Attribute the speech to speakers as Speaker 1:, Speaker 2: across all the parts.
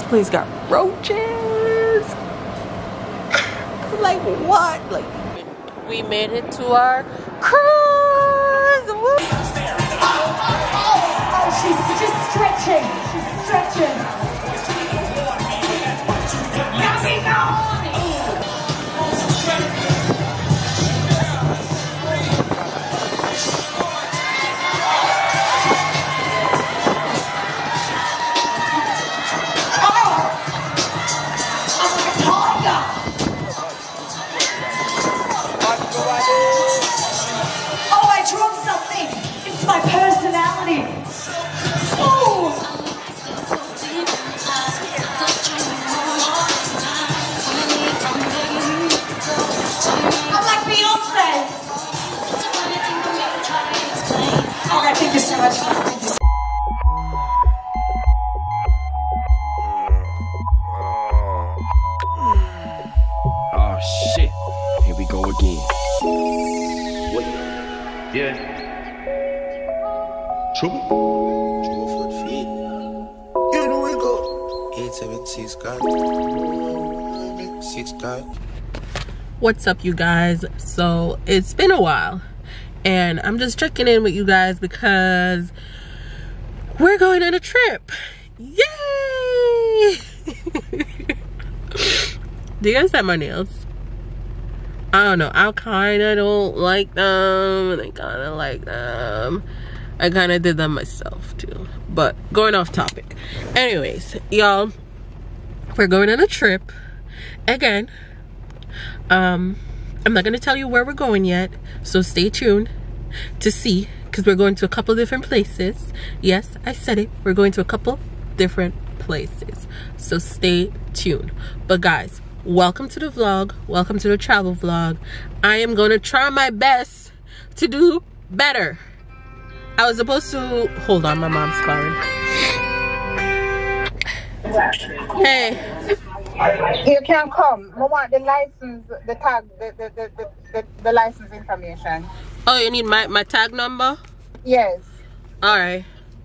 Speaker 1: place got roaches. Like what? Like we made it to our cruise. Woo.
Speaker 2: Oh, she's just stretching. She's stretching. Oh, I dropped something. It's my personality. Oh. I'm like Beyonce. Okay, thank you so much. Thank you so
Speaker 3: Oh shit, here we go again. What? Yeah. Trouble?
Speaker 4: Trouble for the feet. You know we go. 876 God. 6 God.
Speaker 1: What's up, you guys? So it's been a while and I'm just checking in with you guys because we're going on a trip. Yay! Do you guys have my nails? I don't know. I kind of don't like them and I kind of like them. I kind of did them myself too. But going off topic. Anyways, y'all, we're going on a trip again. I'm not going to tell you where we're going yet. So stay tuned to see, because we're going to a couple different places. Yes, I said it. We're going to a couple different places. So stay tuned. But guys, welcome to the vlog. Welcome to the travel vlog. I am going to try my best to do better. I was supposed to hold on, my mom's calling. Hey,
Speaker 5: you can come. I want the license, the tag, the license information.
Speaker 1: oh, you need my tag number?
Speaker 5: Yes.
Speaker 1: All right.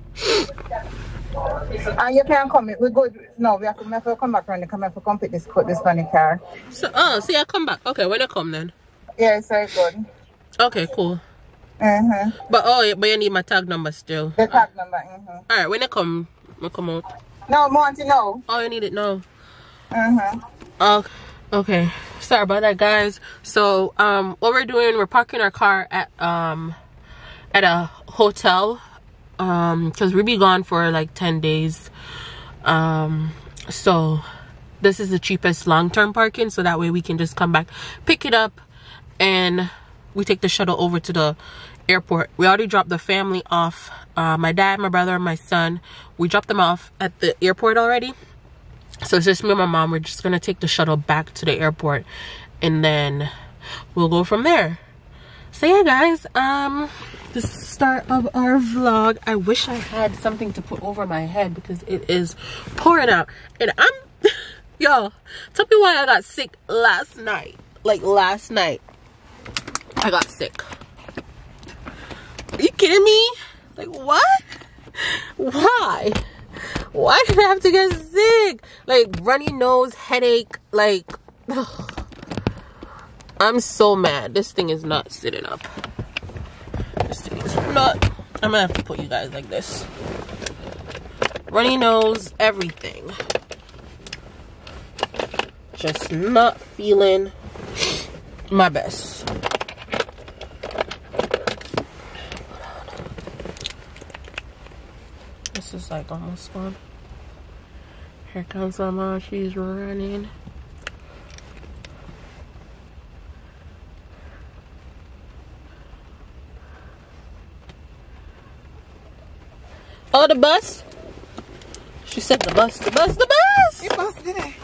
Speaker 5: And you can come. We good. No, we have to come back when they come and come put this funny car.
Speaker 1: So see, I come back. Okay, when I come then.
Speaker 5: Yes, very good.
Speaker 1: Okay, cool. But but you need my tag number still.
Speaker 5: The tag number.
Speaker 1: All right, when I come out.
Speaker 5: No, I want to know.
Speaker 1: Oh, you need it now. Okay. Sorry about that, guys. So what we're doing, we're parking our car at a hotel because we'll be gone for like 10 days. So this is the cheapest long-term parking, so that way we can just come back, pick it up, and we take the shuttle over to the airport. We already dropped the family off, my dad, my brother, and my son. We dropped them off at the airport already. So it's just me and my mom. We're just gonna take the shuttle back to the airport and then we'll go from there. So yeah, guys, this is the start of our vlog. I wish I had something to put over my head because it is pouring out. And y'all, tell me why I got sick last night. Like last night, I got sick. Are you kidding me? Like what? Why? Why did I have to get sick? Like runny nose, headache, like ugh. I'm so mad. This thing is not sitting up. This thing is not. I'm gonna have to put you guys like this. Runny nose, everything. Just not feeling my best. This is like almost gone. Here comes my mom. She's running. Oh, the bus? She said the bus, the bus, the bus!
Speaker 5: You busted it.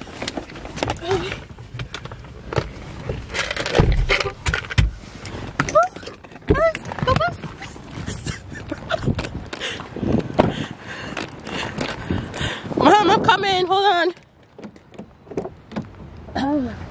Speaker 1: Mom, I'm coming. Hold on.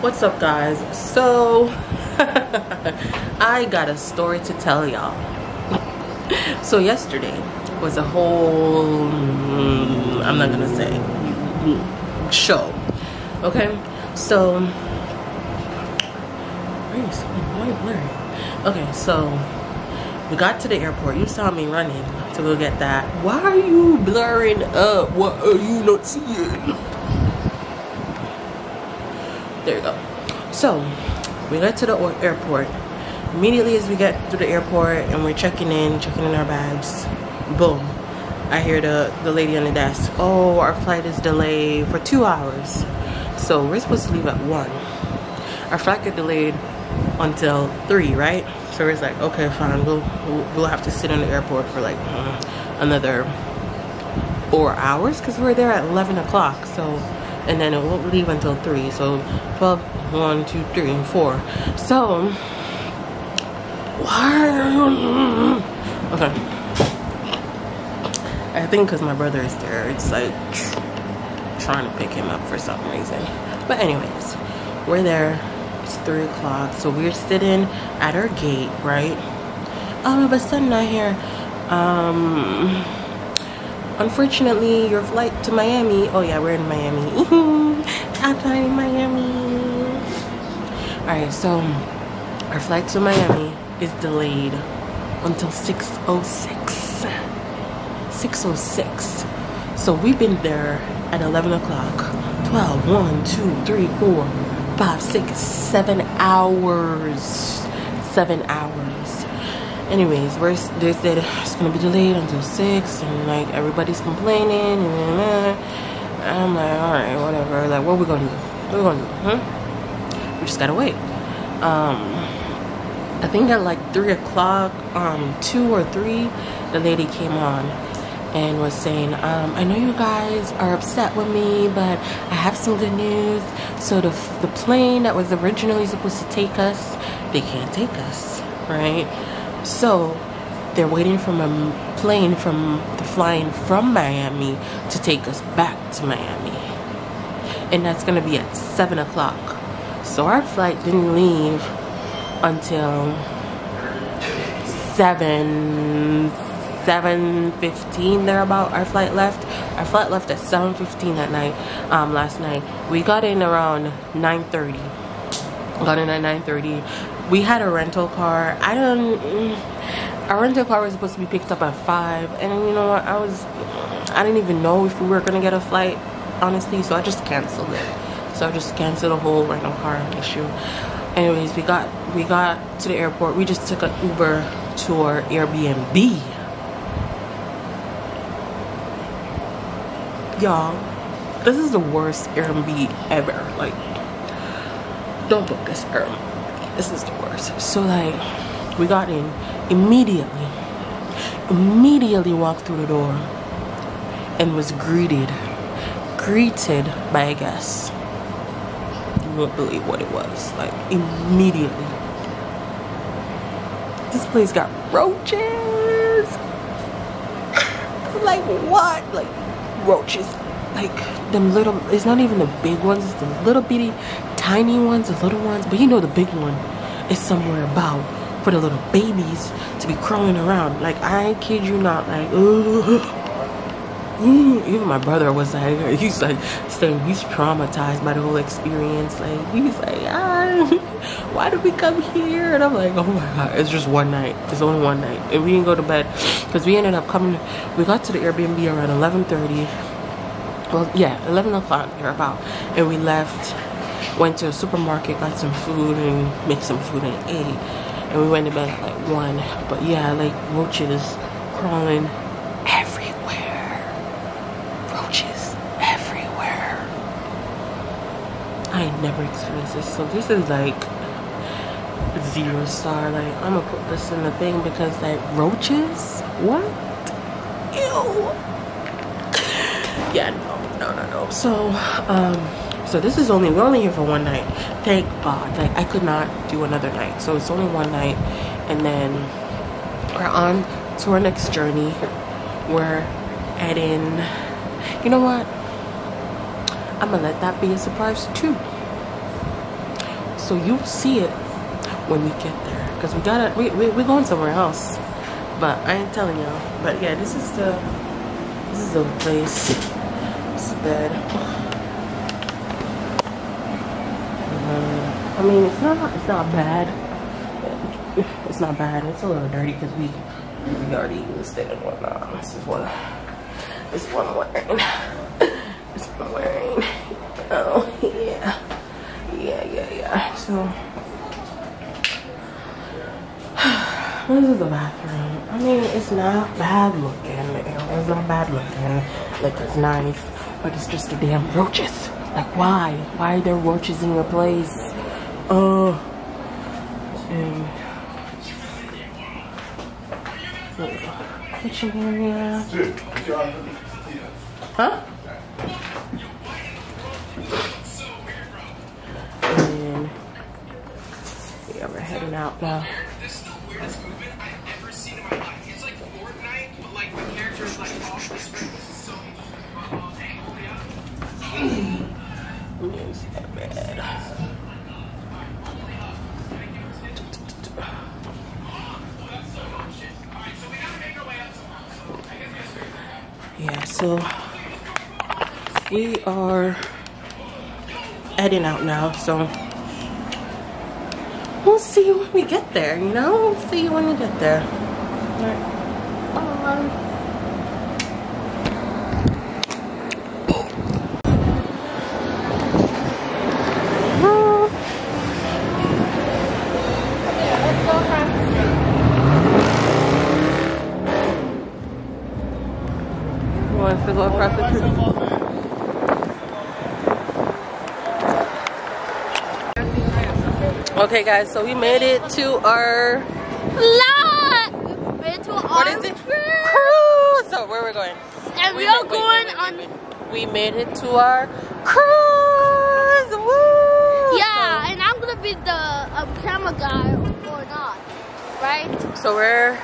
Speaker 1: What's up, guys? So I got a story to tell y'all. So yesterday was a whole I'm not gonna say show. Okay, so why blurry? Okay, so we got to the airport. You saw me running to go get that. Why are you blurring up? What are you not seeing? There you go. So we got to the airport. Immediately as we get to the airport and we're checking in our bags, boom, I hear the lady on the desk, oh, our flight is delayed for 2 hours. So we're supposed to leave at 1. Our flight got delayed until 3, right? So it's like, okay, fine, we'll have to sit in the airport for like another 4 hours because we're there at 11 o'clock. So, and then it won't leave until 3. So 12, 1, 2, 3, and 4. So why? Okay, I think because my brother is there, it's like trying to pick him up for some reason. But anyways, we're there. It's 3 o'clock, so we're sitting at our gate, right? But son not here. Unfortunately, your flight to Miami. Oh yeah, we're in Miami. Outside in Miami. All right, so our flight to Miami is delayed until 6:06. 6:06. So we've been there at 11 o'clock. 12, 1, 2, 3, 4, 5, 6, 7 hours. 7 hours. Anyways, they said it's gonna be delayed until 6, and like everybody's complaining, and I'm like, all right, whatever. Like, what are we gonna do? What are we gonna do? We just gotta wait. I think at like 3 o'clock, 2 or 3, the lady came on and was saying, I know you guys are upset with me, but I have some good news. So the plane that was originally supposed to take us, they can't take us, right? So they're waiting for a plane flying from Miami to take us back to Miami, and that's gonna be at 7 o'clock. So our flight didn't leave until 7:15 thereabout. Our flight left at 7:15 that night. Last night we got in around 9:30. Got in at 9:30. We had a rental car. Our rental car was supposed to be picked up at 5, and you know what, I didn't even know if we were gonna get a flight, honestly, so I just canceled it. So I just canceled the whole rental car issue. Anyways, we got to the airport. We just took an Uber to our Airbnb. Y'all, this is the worst Airbnb ever. Like, don't book this Airbnb. This is the worst. So like, we got in immediately walked through the door and was greeted by a guest. You won't believe what it was. Like, immediately, this place got roaches. Like, what? Like, roaches, like them little, it's not even the big ones, it's the little bitty tiny ones, the little ones, but you know the big one is somewhere about for the little babies to be crawling around. Like, I kid you not, like even my brother was like, he's like saying he's traumatized by the whole experience. Like, he's like, why did we come here? And I'm like, oh my god, it's just one night. It's only one night, and we didn't go to bed because we ended up coming. We got to the Airbnb around 11:30. Well, yeah, 11 o'clock thereabout, and we left. Went to a supermarket, got some food, and made some food and ate. And we went to bed at like 1. But yeah, like roaches crawling everywhere. Roaches everywhere. I ain't never experienced this, so this is like 0 star. Like, I'm gonna put this in the thing because like roaches, what? Ew. Yeah, no. So this is we're only here for one night. Thank God. Like, I could not do another night. So it's only one night, and then we're on to our next journey. We're heading, you know what? I'm gonna let that be a surprise too. so you'll see it when we get there, because we're going somewhere else, but I ain't telling y'all. But yeah, this is the place. It's the bed. I mean, it's not bad. It's not bad. It's a little dirty because we already used it and whatnot. This is one I'm wearing. This one I'm wearing. Oh yeah. So this is the bathroom. I mean, it's not bad looking. It's not bad looking. Like, it's nice, but it's just the damn roaches. Like, why? Why are there roaches in your place? And kitchen area. Huh? And yeah, we're heading out now.
Speaker 6: This is the weirdest movement I've ever seen in my life. It's like Fortnite, but like the characters like off the screen. This is so
Speaker 1: It's not bad. Yeah, so we are heading out now, so we'll see you when we get there, you know? We'll see you when we get there. All right. Bye. Wants to go across the street. Okay, guys, so we made it to our what is it? Cruise. So where we're going?
Speaker 7: And we are going on.
Speaker 1: We made it to our cruise. Woo!
Speaker 7: Yeah, and I'm gonna be the camera guy or not, right?
Speaker 1: So we're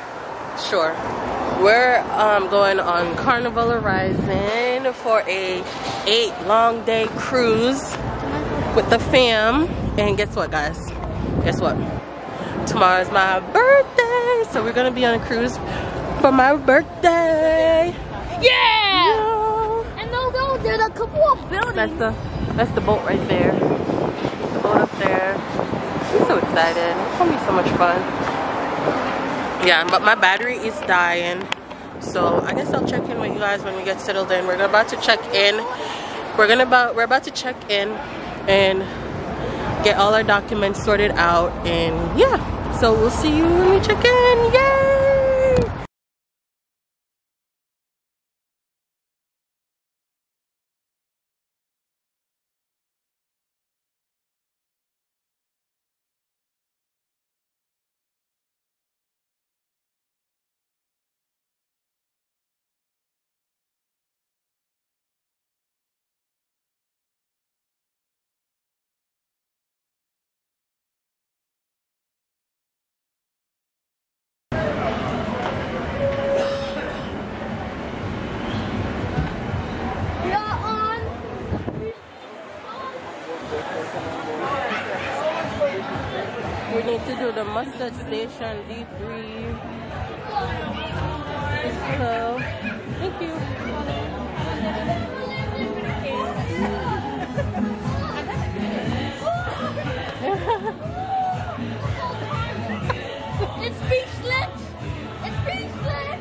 Speaker 1: going on Carnival Horizon for a 8-long day cruise with the fam. And guess what, guys? Guess what? Tomorrow's my birthday, so we're gonna be on a cruise for my birthday.
Speaker 7: Yeah! And no, there's a couple of buildings.
Speaker 1: That's the boat right there. The boat up there. I'm so excited. It's gonna be so much fun. Yeah, but my battery is dying, so I guess I'll check in with you guys when we get settled in. We're about to check in. We're about to check in and get all our documents sorted out, and yeah, so we'll see you when we check in. Yay! We need to do the mustard station D3. So, thank you.
Speaker 7: It's speechless. It's speechless.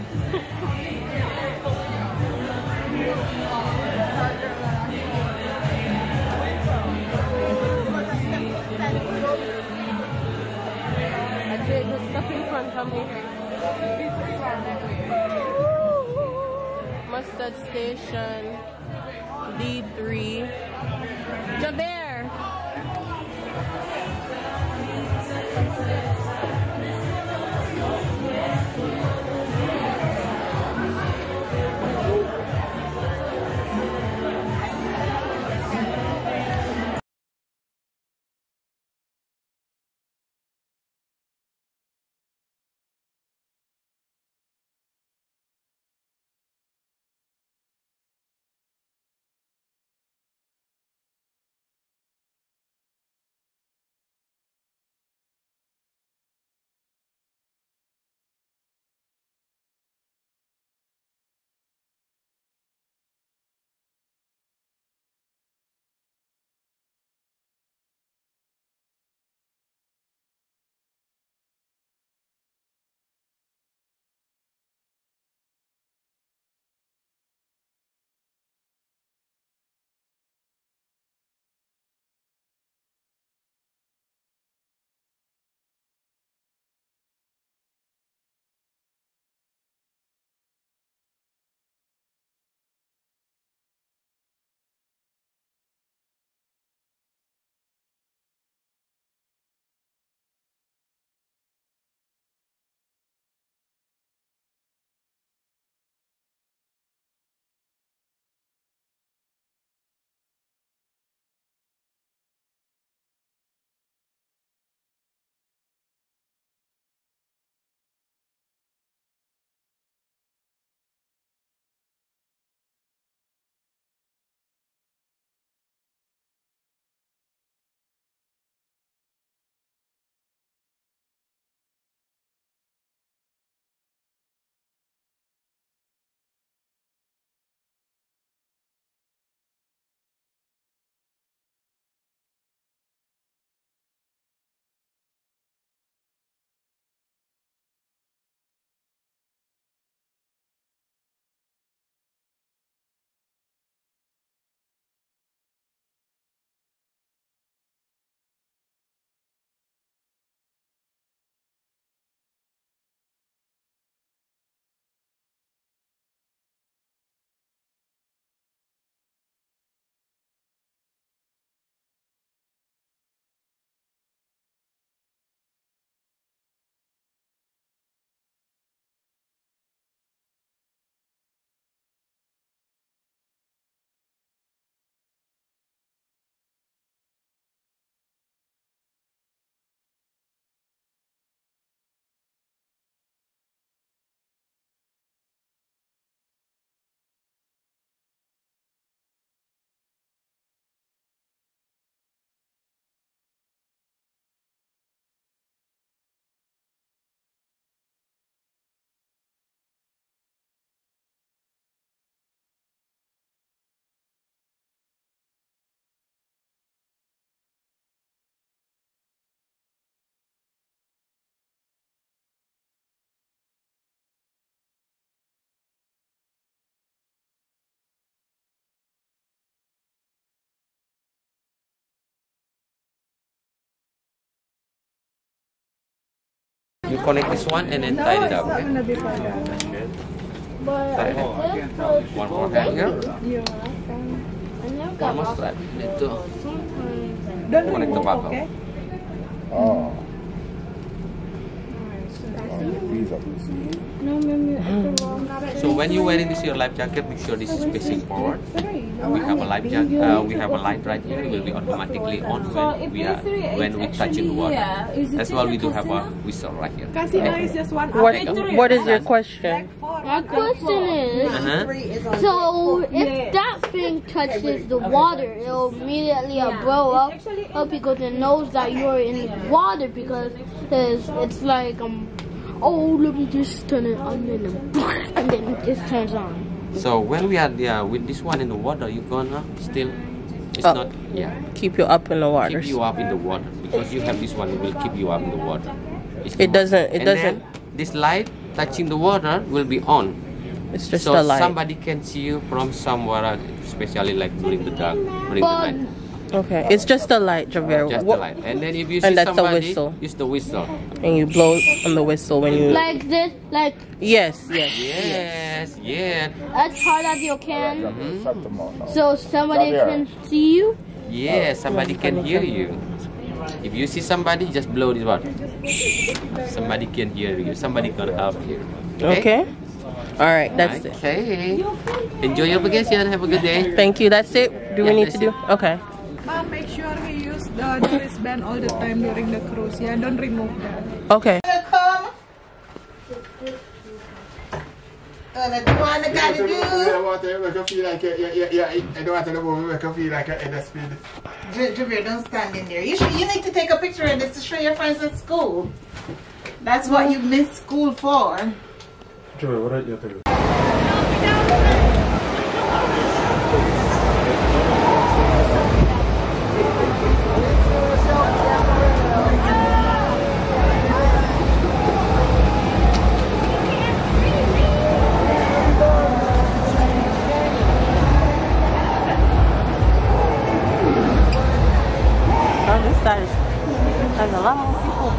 Speaker 1: The stuff in front of me. Mustard station D3. Jaber.
Speaker 8: you connect this one and then tie it up. Okay? One more hand here. Almost right. Itu. Connect the buckle.
Speaker 9: Oh.
Speaker 8: So when you're wearing this your life jacket, make sure this is facing forward. We have a life jacket. We have a light right here. It will be automatically on when we touch in the water. As well, we do have a whistle right here.
Speaker 1: What is your question?
Speaker 7: My question is, so if that thing touches the water, it'll immediately blow up because it knows that you're in water because it's like oh, let me just turn it on and then it just turns on.
Speaker 8: So when we are with this one in the water, you're gonna still
Speaker 1: keep you up in the water.
Speaker 8: Keep you up in the water because you have this one. It will keep you up in the water.
Speaker 1: It doesn't.
Speaker 8: Then this light touching the water will be on.
Speaker 1: It's just
Speaker 8: so
Speaker 1: a light.
Speaker 8: Somebody can see you from somewhere, especially like during the dark, during the night.
Speaker 1: Okay, it's just a light, Javier.
Speaker 8: Just the light. And then if you see somebody, use the whistle.
Speaker 1: And you blow on the whistle when you...
Speaker 7: Like this? Like...
Speaker 1: Yes.
Speaker 7: As hard as you can. So somebody can see you?
Speaker 8: Yeah, somebody can hear you. If you see somebody, just blow this water. Somebody can hear you. Somebody can help you.
Speaker 1: Okay. Alright, that's it.
Speaker 8: Okay. Enjoy your vacation. Have a good day.
Speaker 1: Thank you. That's it? Do we need to do? Okay.
Speaker 10: Mom, make sure we use the wristband all the time during the cruise. Yeah, don't remove that.
Speaker 1: Okay.
Speaker 5: Welcome. Do you want to gotta do?
Speaker 9: I don't want to make you feel like I don't want to make you feel like at the speed.
Speaker 5: Javier, don't stand in there. You need to take a picture of this to show your friends at school. That's what you missed school for.
Speaker 9: Javier, what are you doing?
Speaker 1: This side has a lot more people.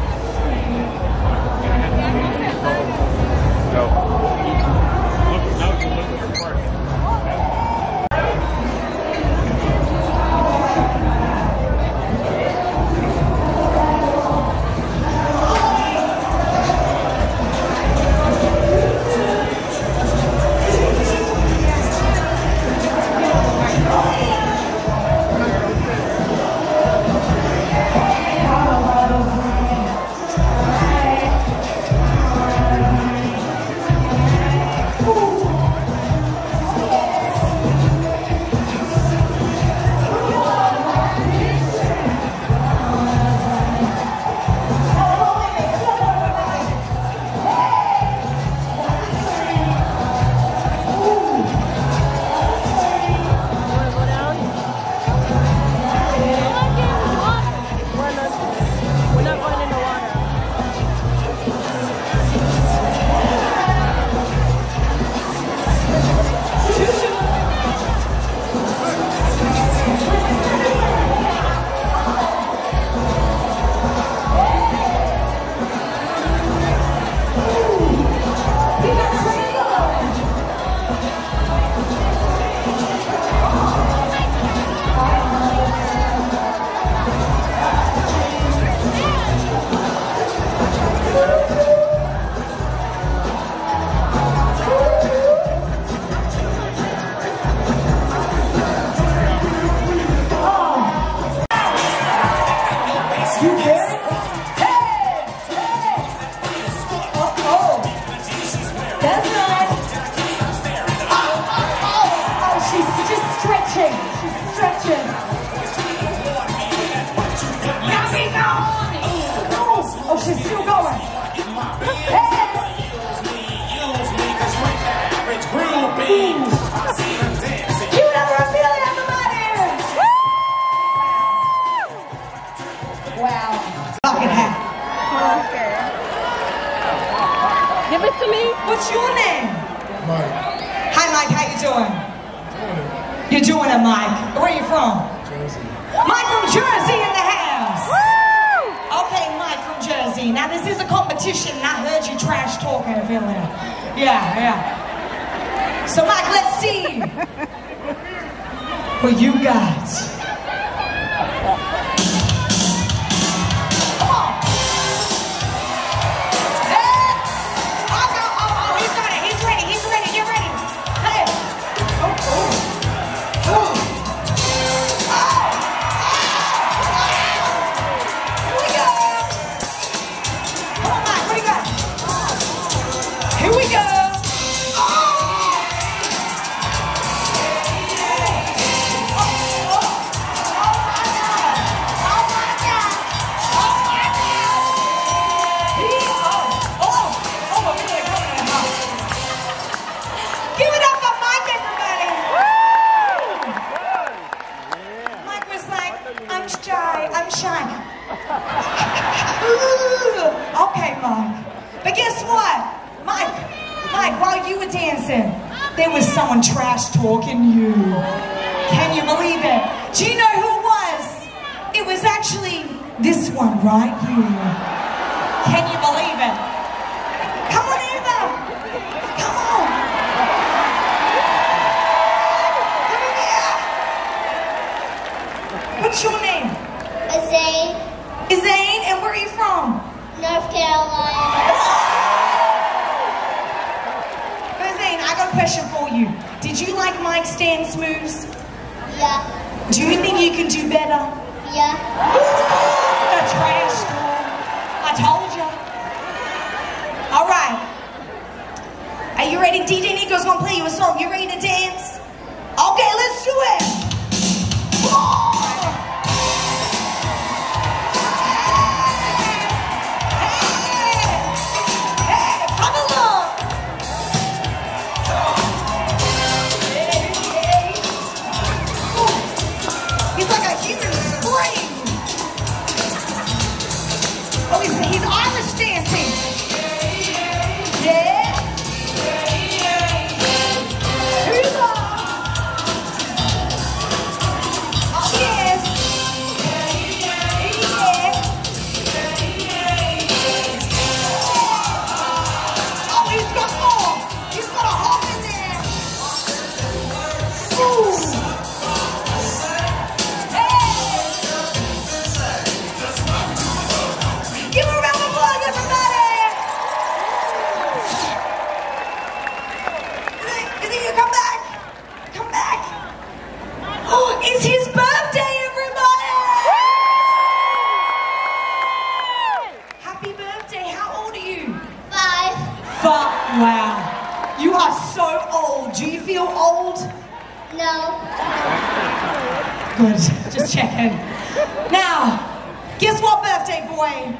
Speaker 1: Give it to me.
Speaker 2: What's your name?
Speaker 9: Mike.
Speaker 2: Hi, Mike. How you doing? You're doing it, Mike. Where are you from?
Speaker 9: Jersey.
Speaker 2: Mike from Jersey in the house.
Speaker 1: Woo!
Speaker 2: Okay, Mike from Jersey. Melody. Now this is a competition and I heard you trash talking earlier. Yeah. So Mike, let's see what you got. Come on. Hey. Oh, he's ready, get ready. Hey. Here we go. Give it up for Mike, everybody. Mike was like, I'm shy. Okay, Mike. But guess what? Mike, while you were dancing, there was someone trash talking you. Can you believe it? Do you know who it was? It was actually this one right here. Can you believe it? Come on, Eva. Come on. Come in here. What's your name? Zane, and where are you from?
Speaker 7: North Carolina.
Speaker 2: Zane, I got a question for you. Did you like Mike's dance moves?
Speaker 7: Yeah.
Speaker 2: Do you think you can do better?
Speaker 7: Yeah.
Speaker 2: The trash talk. I told you. All right. Are you ready? DJ Nico's gonna play you a song. You ready to dance? Okay, let's do it. He's Irish dancing. Yeah. Here we go. Oh, yes. Yeah. Oh, he's got more. He's got a hop in there. Ooh. Give a round of applause, everybody! Is he gonna come back? Come back! Oh, it's his birthday, everybody! Happy birthday! How old are you?
Speaker 7: 5.
Speaker 2: Wow! You are so old. Do you feel old?
Speaker 7: No.
Speaker 2: Good. Just checking. Now, guess what, birthday boy?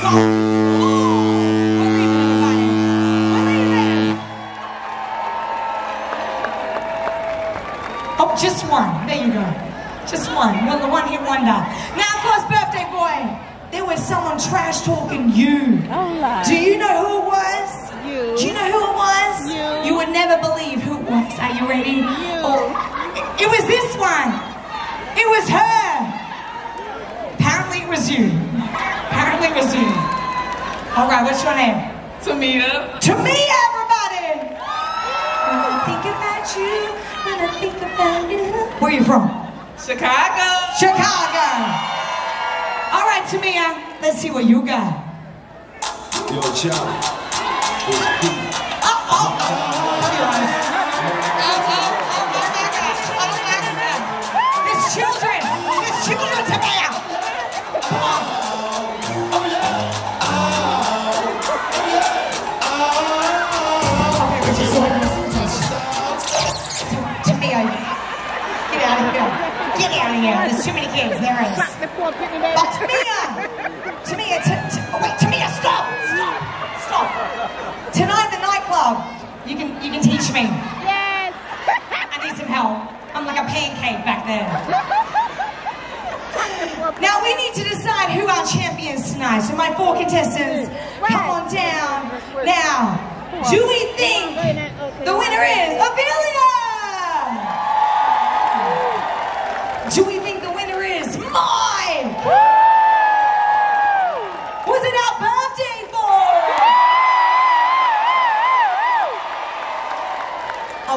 Speaker 2: Oh, just one. There you go. Just one. Well, the one hit wonder. Now, of course, birthday boy, there was someone trash talking you. Do you know who it was?
Speaker 10: You.
Speaker 2: Do you know who it was? You would never believe who it was. Are you ready? Oh, it was this one. It was her. Apparently it was you. Apparently it was you. All right, what's your name?
Speaker 10: Tamia.
Speaker 2: Tamia, everybody! When I think about you, when I think about you. Where are you from?
Speaker 10: Chicago.
Speaker 2: Chicago. All right, Tamia, let's see what you got.
Speaker 4: Yo, Charlie.
Speaker 2: There's children, Tamia. Come on. Tamia, get out of here. Get out of here. There's too many kids. There is. But Tamia, wait, Tamia, stop. Tonight, the nightclub. You can teach me.
Speaker 7: Yes.
Speaker 2: I need some help. I'm like a pancake back there. Now we need to decide who our champions tonight. So my 4 contestants, come on down. Now, do we think the winner is Ophelia? Do we think the winner is Mike? Was it our birthday?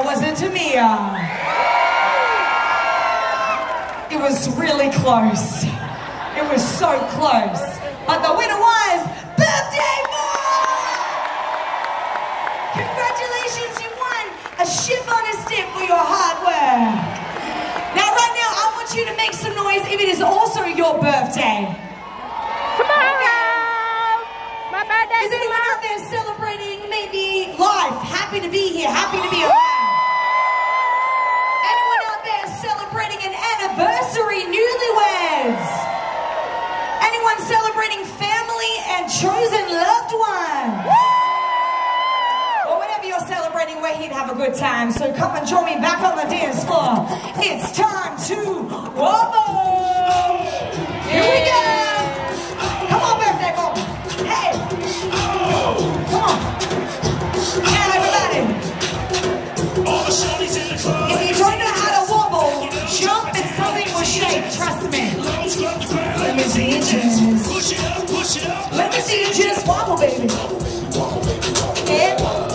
Speaker 2: was it Tamia? It was really close. It was so close. But the winner was Birthday Boy! Congratulations, you won a ship on a stick for your hard work. Now, right now, I want you to make some noise if it is also your birthday.
Speaker 1: Tomorrow! My birthday
Speaker 2: is anyone out there celebrating maybe life? Happy to be here, happy to be alive. Anyone out there celebrating an anniversary, newlyweds? Anyone celebrating family and chosen loved ones? Or whatever you're celebrating, we're here to have a good time. So come and join me back on the dance floor. It's time to wobble. Here we go. Come on, birthday boy. Hey. Come on. Now, everybody. If you don't know how to wobble, jump and something will shake. Trust me. Let me see you just. Let me see you just wobble, baby. Yeah.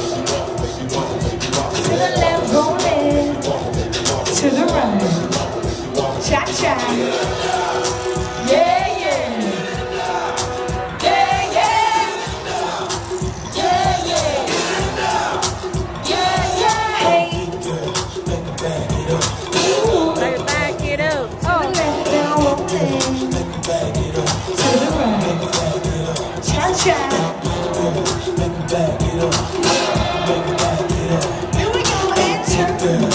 Speaker 2: To the left, rolling. To the right. Cha-cha. Yeah, yeah. Yeah, yeah. Yeah, yeah. Yeah, yeah. Hey.
Speaker 1: Back it up.
Speaker 2: To the left, now rolling. To the right. Cha-cha. Here we go, and turn.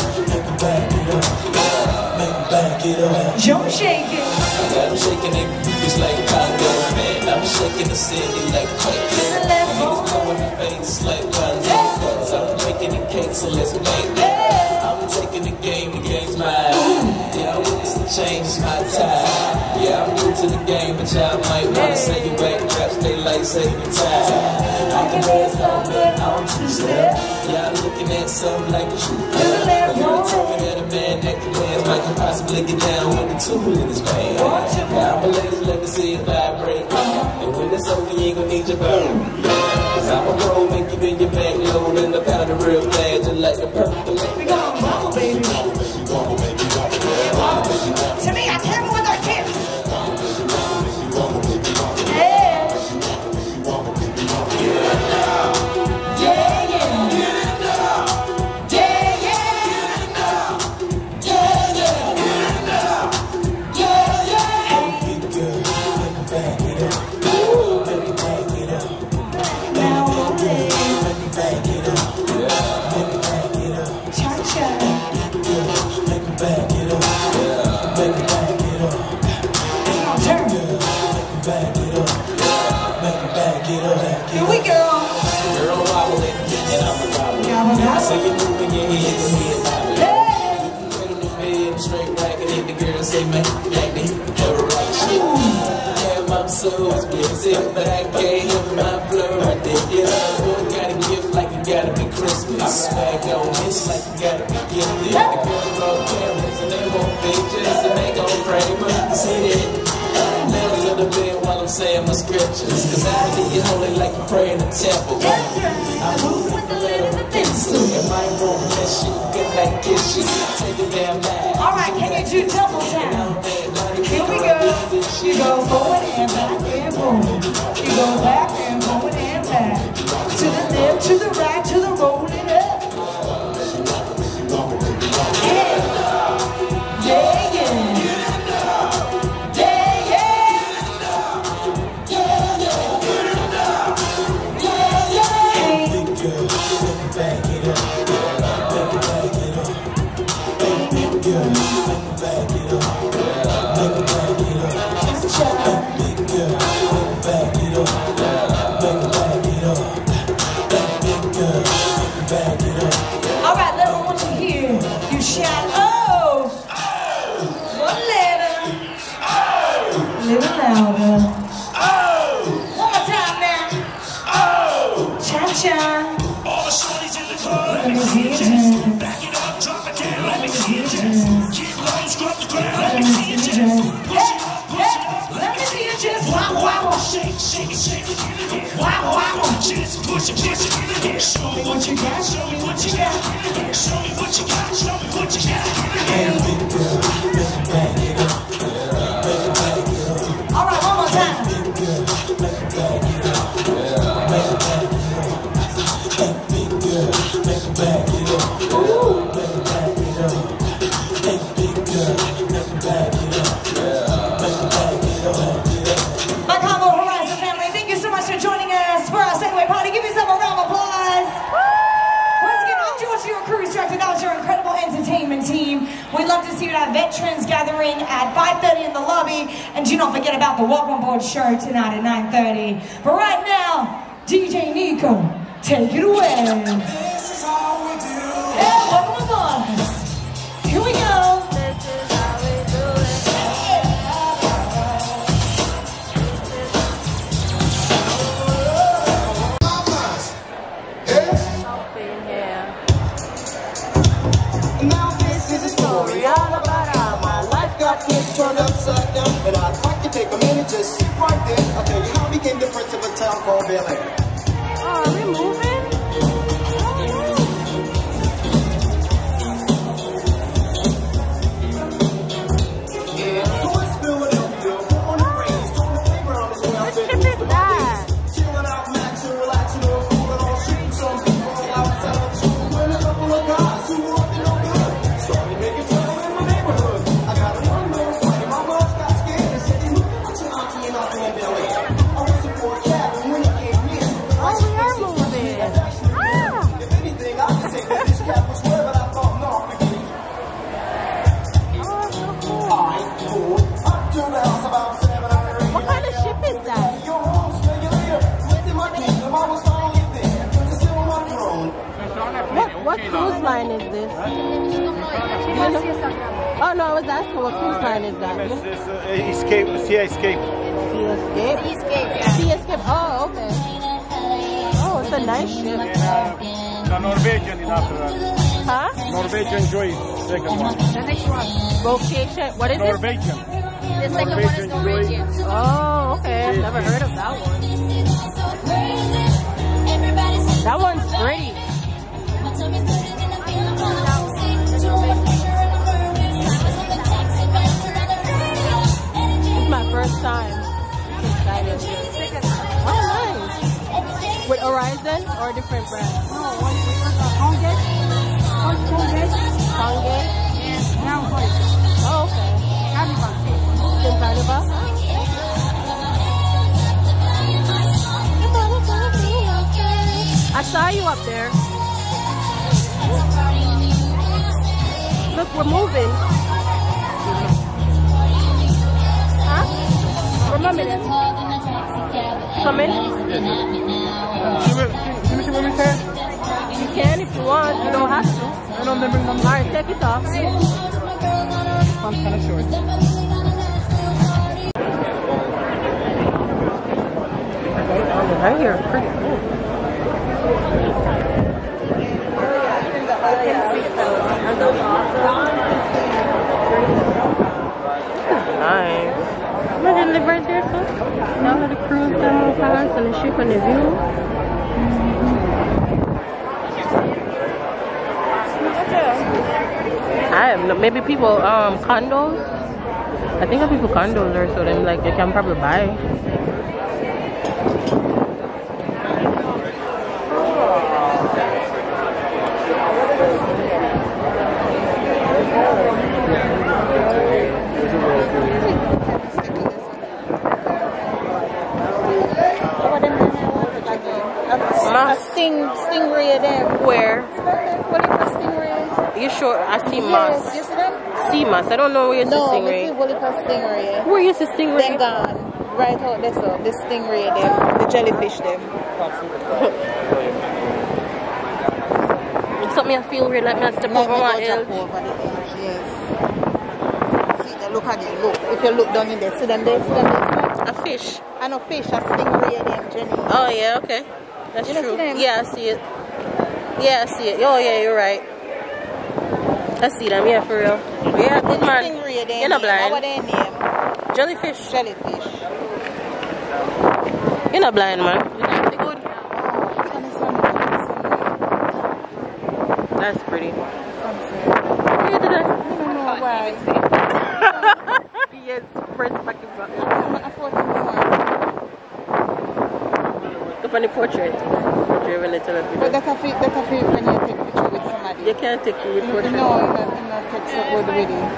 Speaker 2: Jump, shake it.
Speaker 11: I'm shaking it, it's like condos, man. I'm shaking the city like quakes.
Speaker 2: To the left,
Speaker 11: Niggas blowing the face like condos. I'm making the cake, so let's make it. I'm taking the game's mine. Yeah, I'm witness the change, it's my time. Yeah, I'm new to the game, but y'all might wanna say you back traps, they like saving time. I can dance something on two-step. Yeah, I'm looking at something like a true player. But you're talking at a man that can dance, might can possibly get down with the tool in his band. Yeah, I'm a ladies, let me see it vibrate. And when it's over, you ain't gon' need your burn. Cause I'm a pro, make you bend your back low, and the powder real bad, just like the purple.
Speaker 2: We gon' wobble, baby. To me, I tell you with our kids. Yeah. Yeah, yeah. Yeah, yeah. Now rolling. Cha-cha. Here we go.
Speaker 11: Girl wobbling, and I'm a wobbling. So you moving your head, your head wobbling. Right on the bed, straight racking, and the girl say, man, like me, never rock shit. Yeah, I'm so expensive, but I can't help my flow right there. Yeah, boy, got a gift like you gotta be Christmas. Swag on this like you gotta be gifted. The girl roll cameras, and they won't pictures, and they gon' frame us. You see that? Nails in the bed while I'm saying my scriptures. Cause I need you holy like you pray in the temple. I move with the little pencil. You might want that shit, good like kiss you. Take a damn back.
Speaker 2: Alright, can you do double tap? Here we go. You go forward and back and forward. You go back and forward and back. To the left, to the right, to the roll it up. Yeah. Yeah, yeah. Alright, let me want you here. You shout, oh! One letter. A little louder. One more time now. Cha-cha. Let me see you dance. Let me see you dance. Let me see you dance. Let me see you just wobble, wobble. Wobble, wobble. Show me what you got, show me what you got. Show me what you got, show me what you got. All right, one more time. My Carnival Horizon family, thank you so much for joining us for our Segway party. Give yourself a round of applause. Once again, I'm George, your crew instructor. That was your incredible entertainment team. We'd love to see you at our Veterans Gathering at 5:30 in the lobby. And do not forget about the Welcome Aboard show tonight at 9:30. But right now, DJ Nico, take it away.
Speaker 4: This is how we do.
Speaker 2: Yeah, welcome aboard. Here we go.
Speaker 4: Now this is a story all about how my life got turned upside down. But I'd like to take a minute, just sit right there. I'll tell you how I became the prince of a town called Bel Air.
Speaker 7: Oh, are we moving?
Speaker 4: Yeah, so it's Philadelphia, born and raised, on the playground is where I
Speaker 7: What
Speaker 4: spent
Speaker 7: ship is that?
Speaker 4: chilling out, maxing, relaxing, or fooling on shooting some people outside of school. When a couple of guys who were up and no good started making trouble in my neighborhood. I got a one little fight, my boss got scared and said, "Hey, look at your auntie and uncle in Bel Air." I was for a cab, and when he came near,
Speaker 7: Oh, we are moving. Ah!
Speaker 4: if anything, I could say that this cab was square, but I thought, no, forget it.
Speaker 7: Oh, so cool.
Speaker 4: I pulled up to the house about 7:30.
Speaker 7: What kind of ship is that?
Speaker 4: Your home, smell you later. Went to my kingdom, I was finally there. To sit on my throne.
Speaker 1: What cruise line is this? Do you know? Oh no, I was asking what cruise line is that?
Speaker 9: Escape, Sea Escape.
Speaker 1: Sea Escape? Sea Escape. Oh, okay. Oh, it's a nice ship.
Speaker 9: The Norwegian in after
Speaker 1: Huh?
Speaker 9: Norwegian Joy, second one.
Speaker 1: Vocation. What is it?
Speaker 9: Norwegian.
Speaker 7: The second one is Norwegian.
Speaker 1: Oh, okay. I've never heard of that one. That one's pretty. It's my first time. Excited. Oh, nice. With Horizon or different brands?
Speaker 10: No, one Congress.
Speaker 1: Congress?
Speaker 10: Now white.
Speaker 1: Oh, okay.
Speaker 10: Carnival.
Speaker 1: Still Carnival? I saw you up there. Look, we're moving. Huh? Remember that? Come in? You can if you want. You don't have to.
Speaker 9: I don't remember them.
Speaker 1: Alright, take it off.
Speaker 9: I'm kind of short.
Speaker 1: Right here, pretty cool. Nice. Imagine live right there, so y'all had a cruise demo cars and a ship and a view. I have no, maybe people condos. I think people condos there, so then like they can probably buy.
Speaker 7: Stingray there.
Speaker 1: Where?
Speaker 7: What is the stingray?
Speaker 1: You sure? I see moss.
Speaker 7: Yes, you see them?
Speaker 1: Sea moss. I don't know where you see
Speaker 7: No,
Speaker 1: stingray.
Speaker 7: we see what is the stingray.
Speaker 1: Where you see stingray?
Speaker 7: Then gone. Right out there, so the stingray them, the jellyfish them.
Speaker 1: Something I feel weird, like me I step over my hill.
Speaker 7: Yes. See, they look at them. Look, if you look down in there, see them there, see them there.
Speaker 1: A fish.
Speaker 7: I know fish, a stingray them, Jenny.
Speaker 1: Oh yeah, okay. That's
Speaker 7: You don't
Speaker 1: true.
Speaker 7: see them?
Speaker 1: Yeah, I see it. Yeah, I see it. Oh yeah, you're right. I see them, yeah, for real. Yeah, good man.
Speaker 7: Stingray them.
Speaker 1: You're not blind.
Speaker 7: What their name?
Speaker 1: Jellyfish.
Speaker 7: Jellyfish.
Speaker 1: You're not blind, man. You think they're good? That's pretty.
Speaker 5: Sunset.
Speaker 1: Yeah, did I
Speaker 5: don't know why.
Speaker 1: yes, perspective. Look on the portrait. Driven it to the
Speaker 5: But that's a fit when you take picture with somebody.
Speaker 1: You can't take it with portrait.
Speaker 5: No, in a text so good with it.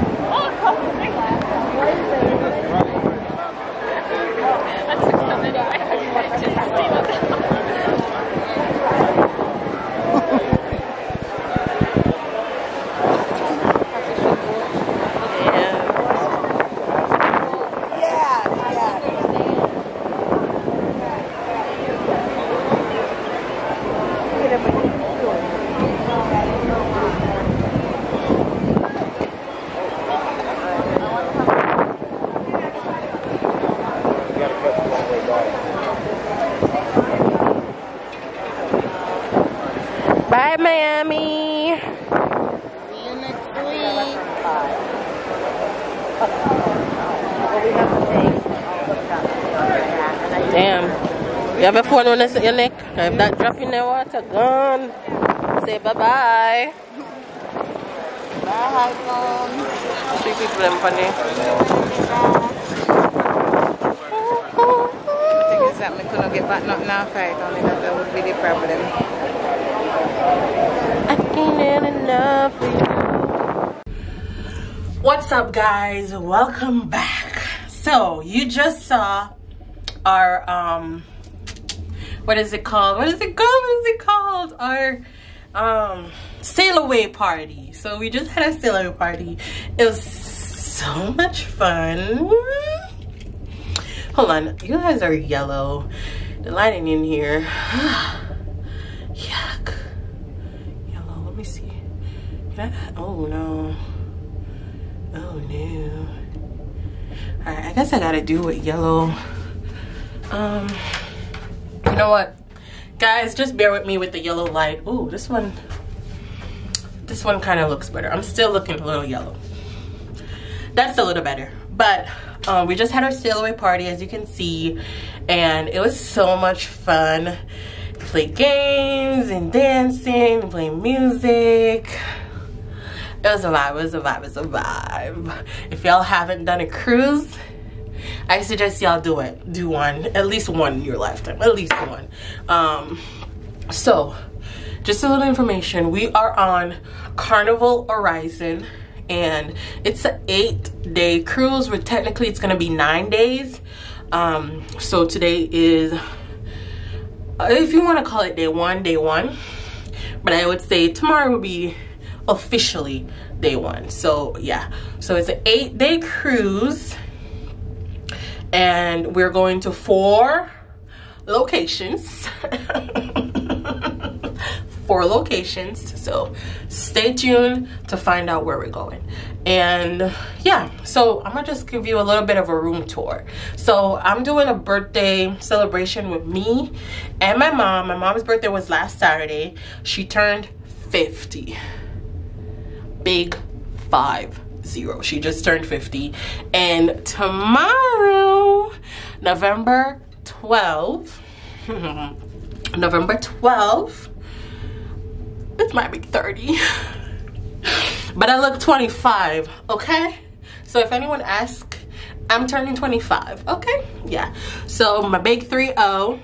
Speaker 1: Bye, Miami.
Speaker 5: See you next week.
Speaker 1: Damn. You have a phone on your neck? If that drop in the water, gone. Say bye-bye.
Speaker 5: Bye, mom.
Speaker 1: Three people in funny.
Speaker 5: The thing is that we couldn't get back not now fight, only that would be the problem.
Speaker 1: I can't get enough of you. What's up, guys? Welcome back. So you just saw our what is it called? Our sail away party. So we just had a sail away party. It was so much fun. Hold on, you guys are yellow. The lighting in here. Yuck. Yellow, let me see. Oh no. Oh no. Alright, I guess I gotta do with yellow. You know what? Guys, just bear with me with the yellow light. Ooh, this one kind of looks better. I'm still looking a little yellow. That's a little better. But we just had our sail away party, as you can see, and it was so much fun. Play games and dancing and playing music. It was a vibe, it was a vibe, it was a vibe. If y'all haven't done a cruise, I suggest y'all do it. Do one, at least one in your lifetime, at least one. So, just a little information. We are on Carnival Horizon, and it's an 8-day cruise, where technically it's gonna be 9 days. So today is, if you wanna call it day one, but I would say tomorrow will be officially day one. So yeah, so it's an 8-day cruise, and we're going to 4 locations. 4 locations, so stay tuned to find out where we're going. And yeah, so I'm gonna just give you a little bit of a room tour. So I'm doing a birthday celebration with me and my mom. My mom's birthday was last Saturday. She turned 50. Big 50. She just turned 50. And tomorrow, November 12th, November 12th, it's my big 30. But I look 25, okay? So if anyone asks, I'm turning 25, okay? Yeah. So my big 3-0.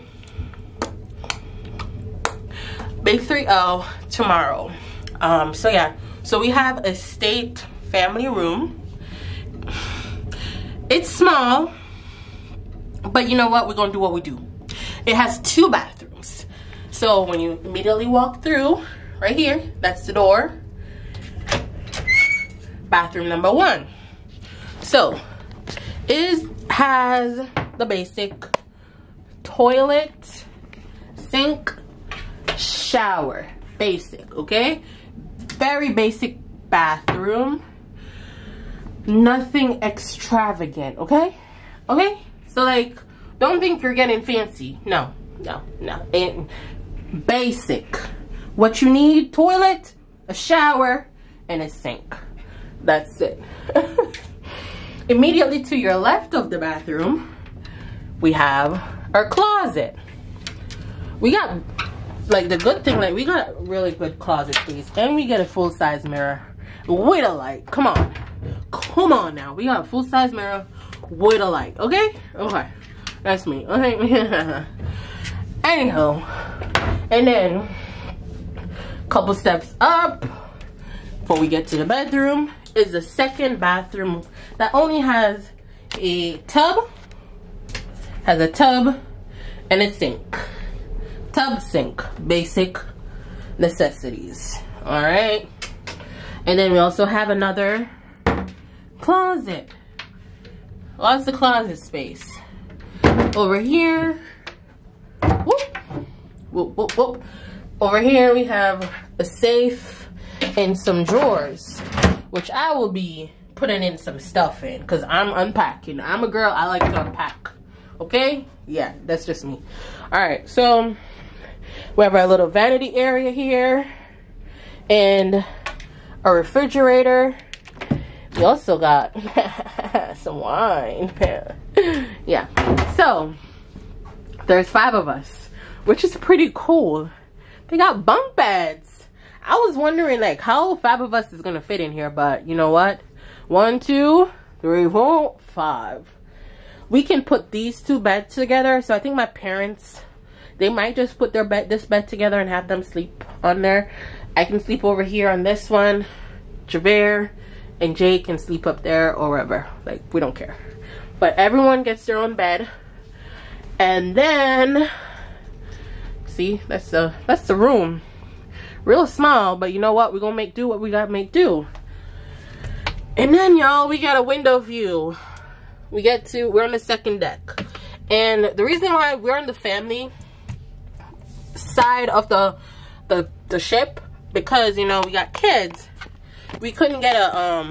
Speaker 1: Big 3-0 tomorrow. So yeah. So we have a state family room. It's small, but you know what? We're gonna do what we do. It has 2 bathrooms. So when you immediately walk through, right here, that's the door. Bathroom number 1. So it has the basic toilet, sink, shower. Basic, okay? Very basic bathroom. Nothing extravagant, okay? Okay? So like, don't think you're getting fancy. No. And basic. What you need: toilet, a shower, and a sink. That's it. Immediately to your left of the bathroom, we have our closet. We got like the good thing, like we got really good closet space, and we get a full-size mirror with a light. Come on now, we got a full-size mirror with a light. Okay, that's me. Okay. Anyhow, and then couple steps up before we get to the bedroom is the second bathroom that only has a tub, and a sink. Tub, sink, basic necessities. All right, and then we also have another closet. Lots of closet space over here. Whoop, whoop, whoop, whoop. Over here we have a safe and some drawers, which I will be putting in some stuff in because I'm unpacking. I'm a girl, I like to unpack. Okay? Yeah, that's just me. Alright, so we have our little vanity area here and a refrigerator. We also got some wine. Yeah, so there's 5 of us, which is pretty cool. They got bunk beds. I was wondering like how 5 of us is gonna fit in here, but you know what? 1, 2, 3, 4, 5. We can put these 2 beds together. So I think my parents, they might just put this bed together and have them sleep on there. I can sleep over here on this one. Javert and Jay can sleep up there or wherever. Like, we don't care. But everyone gets their own bed. And then see, that's the room. Real small, but you know what? We're gonna make do what we gotta make do. And then y'all, we got a window view. We're on the second deck. And the reason why we're on the family side of the ship, because you know we got kids. We couldn't get a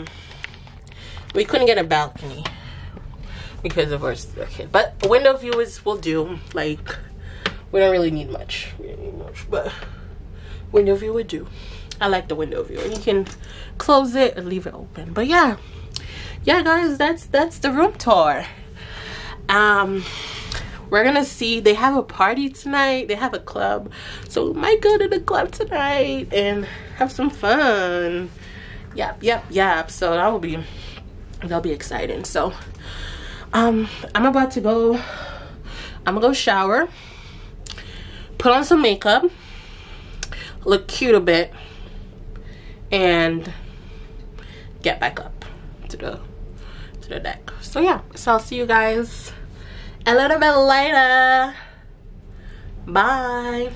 Speaker 1: balcony because of our kid. But a window view will do. Like, we don't really need much. But window view would do. I like the window view. And you can close it and leave it open. But yeah. Yeah, guys, that's the room tour. We're gonna see, they have a party tonight. They have a club. So we might go to the club tonight and have some fun. Yep. So that'll be exciting. So I'm about to go, I'm gonna go shower, put on some makeup, look cute a bit, and get back up to the deck. So yeah, so I'll see you guys a little bit later. Bye.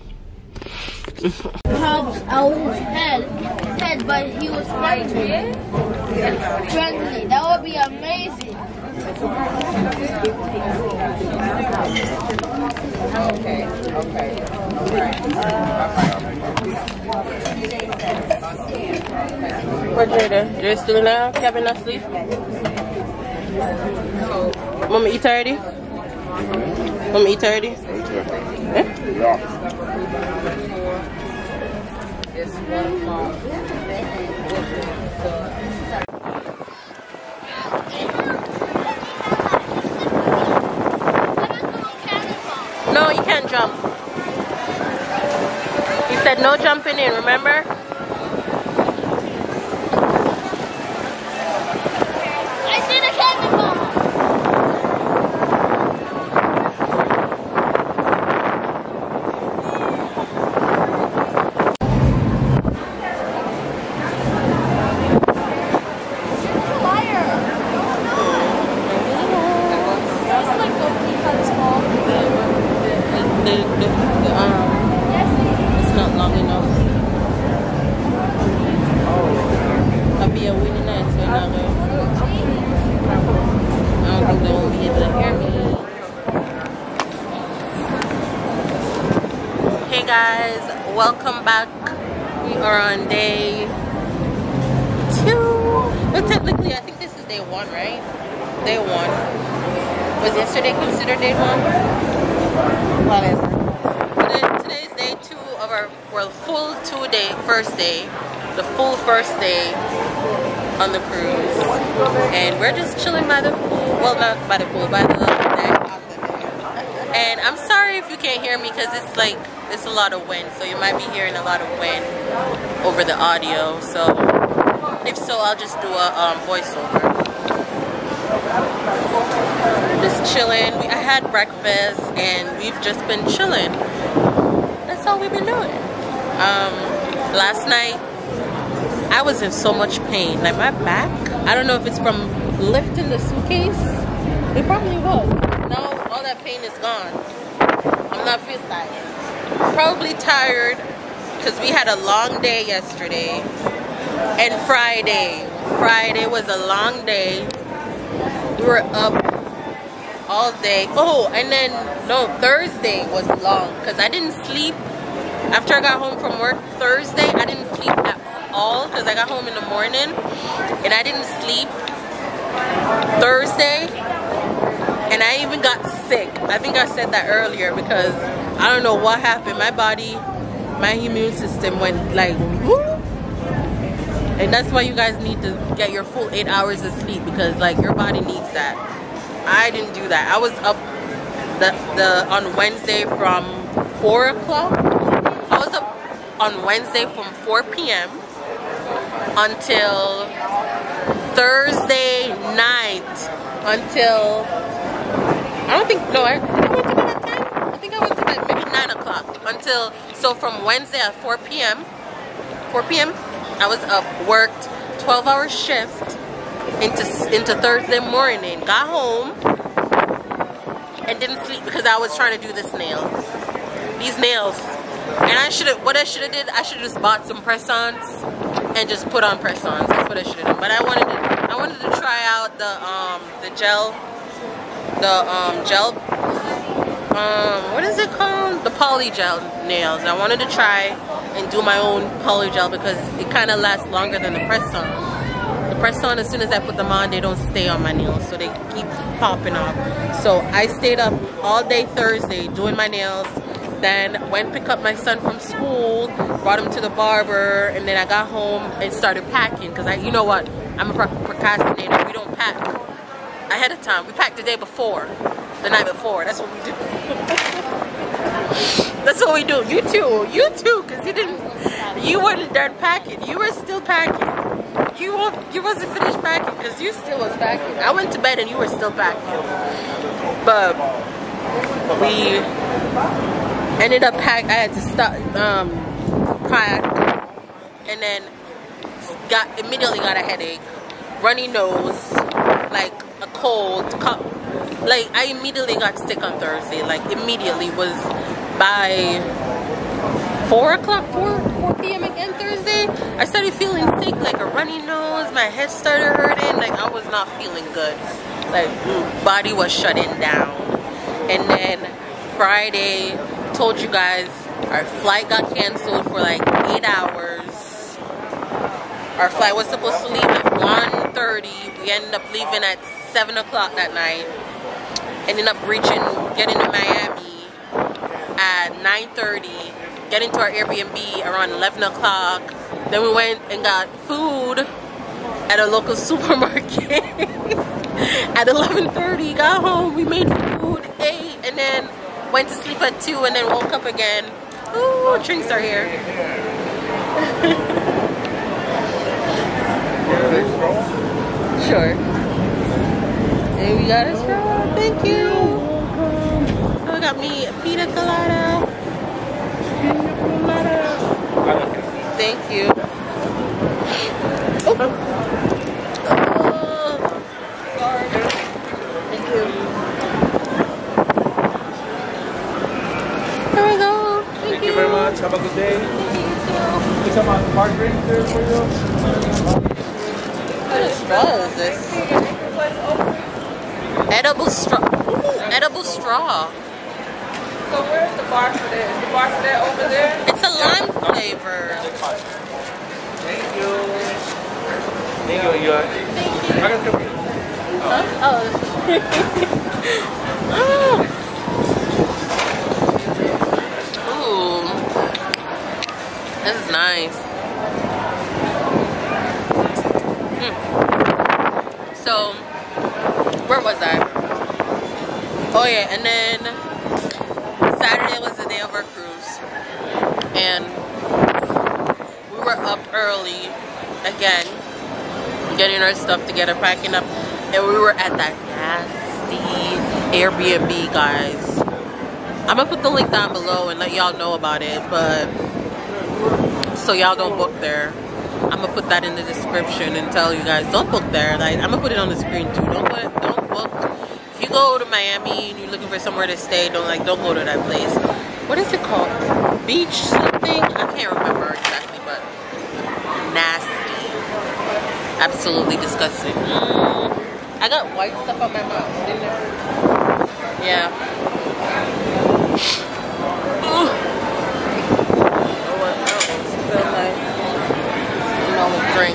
Speaker 7: Pops out his head, but he was friendly. That would be amazing.
Speaker 5: Okay.
Speaker 1: Where's Jada? Jada still now? Kevin not asleep? Mama eat already? Mama eat already? No, you can't jump. He said no jumping in, remember?
Speaker 7: I see the cannonball.
Speaker 1: It's not long enough. I'll be a winning night, so I don't think they won't be able to hear me. Hey guys, welcome back. We are on day 2. Well, technically, I think this is day 1, right? Day 1. Was yesterday considered day 1? Whatever. Today's day 2 of our full first day, the full first day on the cruise, and we're just chilling by the pool. Well, not by the pool, by the deck. And I'm sorry if you can't hear me because it's like it's a lot of wind, so you might be hearing a lot of wind over the audio. So if so, I'll just do a voiceover. Just chilling. I had breakfast and we've just been chilling. That's all we've been doing. Last night I was in so much pain. Like my back, I don't know if it's from lifting the suitcase. It probably was. Now all that pain is gone. I'm not feeling tired. Probably tired because we had a long day yesterday and Friday. Friday was a long day. We were up all day. Oh, and then no, Thursday was long because I didn't sleep. After I got home from work Thursday, I didn't sleep at all because I got home in the morning and I didn't sleep Thursday, and I even got sick. I think I said that earlier because I don't know what happened. My body, my immune system went like whoop. And that's why you guys need to get your full 8 hours of sleep because like your body needs that. I didn't do that. I was up on Wednesday from 4 o'clock. I was up on Wednesday from 4 p.m. until Thursday night until I went to bed at 10. I think I went to bed maybe 9 o'clock until, so from Wednesday at 4 p.m. I was up, worked 12-hour shift into Thursday morning, got home and didn't sleep because I was trying to do these nails. And what I should have did, I should have just bought some press-ons and just put on press-ons. That's what I should have done. But I wanted to try out the gel, what is it called? The poly gel nails. I wanted to try and do my own poly gel because it kind of lasts longer than the press-on. The press-on, as soon as I put them on, they don't stay on my nails, so they keep popping off. So I stayed up all day Thursday doing my nails. Then went pick up my son from school, brought him to the barber, and then I got home and started packing because you know what? I'm a procrastinator. We don't pack ahead of time. We pack the day before, the night before. That's what we do. That's what we do. You too, because you weren't done packing. You were still packing. You wasn't finished packing because you still was packing. I went to bed and you were still packing. But we ended up I had to stop pack, and then immediately got a headache, runny nose, like a cold, like I immediately got sick on Thursday. Like immediately was by 4 p.m. again Thursday. I started feeling sick, like a runny nose. My head started hurting. Like I was not feeling good. Like body was shutting down. And then Friday, told you guys our flight got canceled for like 8 hours. Our flight was supposed to leave at 1:30. We ended up leaving at 7 o'clock that night. Ended up getting to Miami at 9:30. Getting to our Airbnb around 11 o'clock. Then we went and got food at a local supermarket at 11:30. Got home, we made food, ate, and then went to sleep at 2 and then woke up again. Ooh, drinks are here. Sure. And we got a straw. Thank you. So I got me a pina colada. Thank you. Oh. Thank you. Here we go.
Speaker 12: Thank you very much. Have a good day. Is some hard drink there for you?
Speaker 1: What kind of straw is this? Edible straw. Ooh, edible straw.
Speaker 10: So where's the bar for that? Is the bar for that over there?
Speaker 1: It's a lime flavor.
Speaker 12: Thank you. Thank you.
Speaker 1: Huh? Oh. Ooh. This is nice. So, where was I? Oh yeah, and then Saturday was the day of our cruise. and we were up early again, getting our stuff together, packing up, and we were at that nasty Airbnb, guys. I'm gonna put the link down below and let y'all know about it, but so y'all don't book there. I'm gonna put that in the description and tell you guys don't book there. Like, I'm gonna put it on the screen too. Don't book. If you go to Miami and you're looking for somewhere to stay, don't go to that place. What is it called? Beach something? I can't remember exactly, but nasty. Absolutely disgusting. I got white stuff on my mouth, didn't I? Yeah. Drink.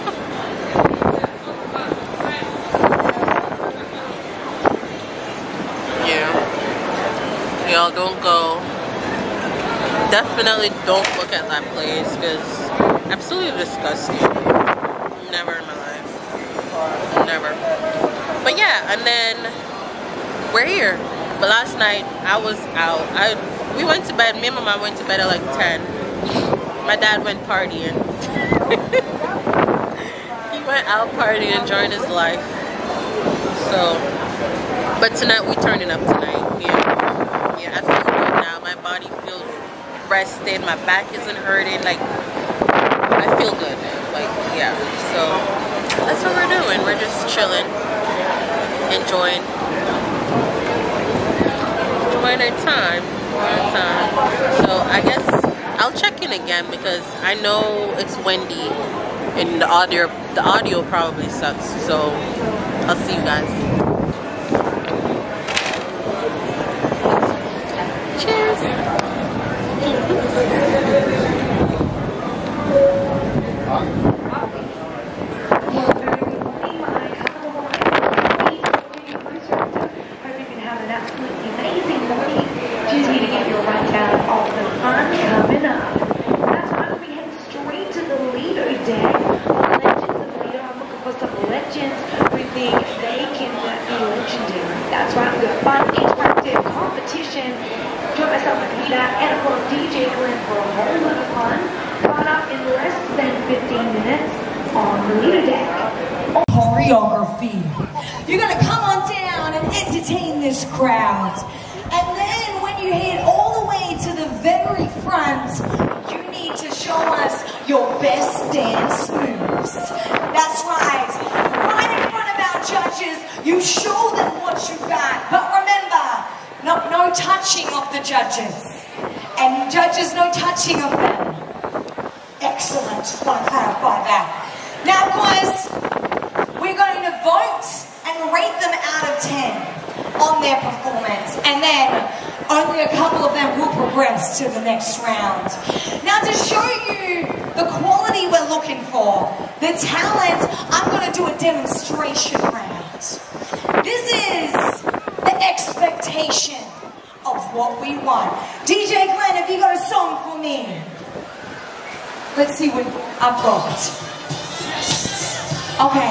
Speaker 1: Yeah. Y'all don't go. Definitely don't look at that place because absolutely disgusting. Never in my life. Never. But yeah, and then we're here. But last night I was out. We went to bed. Me and my mom went to bed at like 10. My dad went partying. He went out partying, enjoying his life. So, but tonight we turning up tonight. Yeah, I feel good now. My body feels rested. My back isn't hurting. Like, I feel good. Like, yeah. So that's what we're doing. We're just chilling, enjoying our time. So I guess I'll check in again because I know it's windy and the audio probably sucks. So I'll see you guys. Cheers.
Speaker 2: That's right, we've got fun, interactive competition. Join myself and Peter and of course DJ Glenn for a whole lot of fun. Run up in less than 15 minutes on the leader deck. Choreography. You're gonna come on down and entertain this crowd. And then when you head all the way to the very front, you need to show us your best dance moves. That's right. Right in front of our judges, you show them what you got. But remember, no touching of the judges. And judges, no touching of them. Excellent. Just want to clarify that. Now, guys, we're going to vote and rate them out of 10 on their performance. And then only a couple of them will progress to the next round. Now, to show you the quality we're looking for, the talent, I'm going to do a demonstration round. This is the expectation of what we want. DJ Glenn, have you got a song for me? Let's see what I've got. Okay.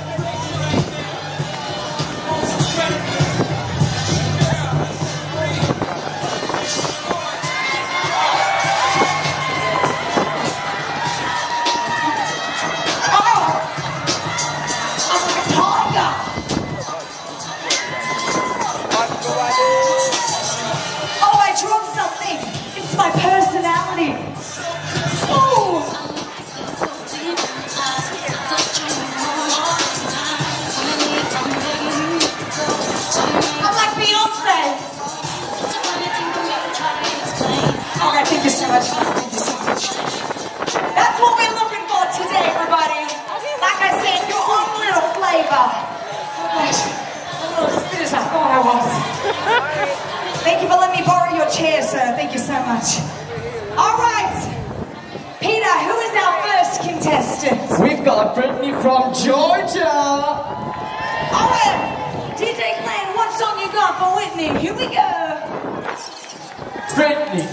Speaker 2: Thank you so much. Thank you so much. That's what we're looking for today, everybody. Like I said, your own little flavor. I'm not as fit as I thought I was. Thank you for letting me borrow your chair, sir. Thank you so much. All right. Peter, who is our first contestant?
Speaker 13: We've got Brittany from Georgia.
Speaker 2: All right. DJ Glenn, what song you got for Whitney? Here we go.
Speaker 13: Brittany.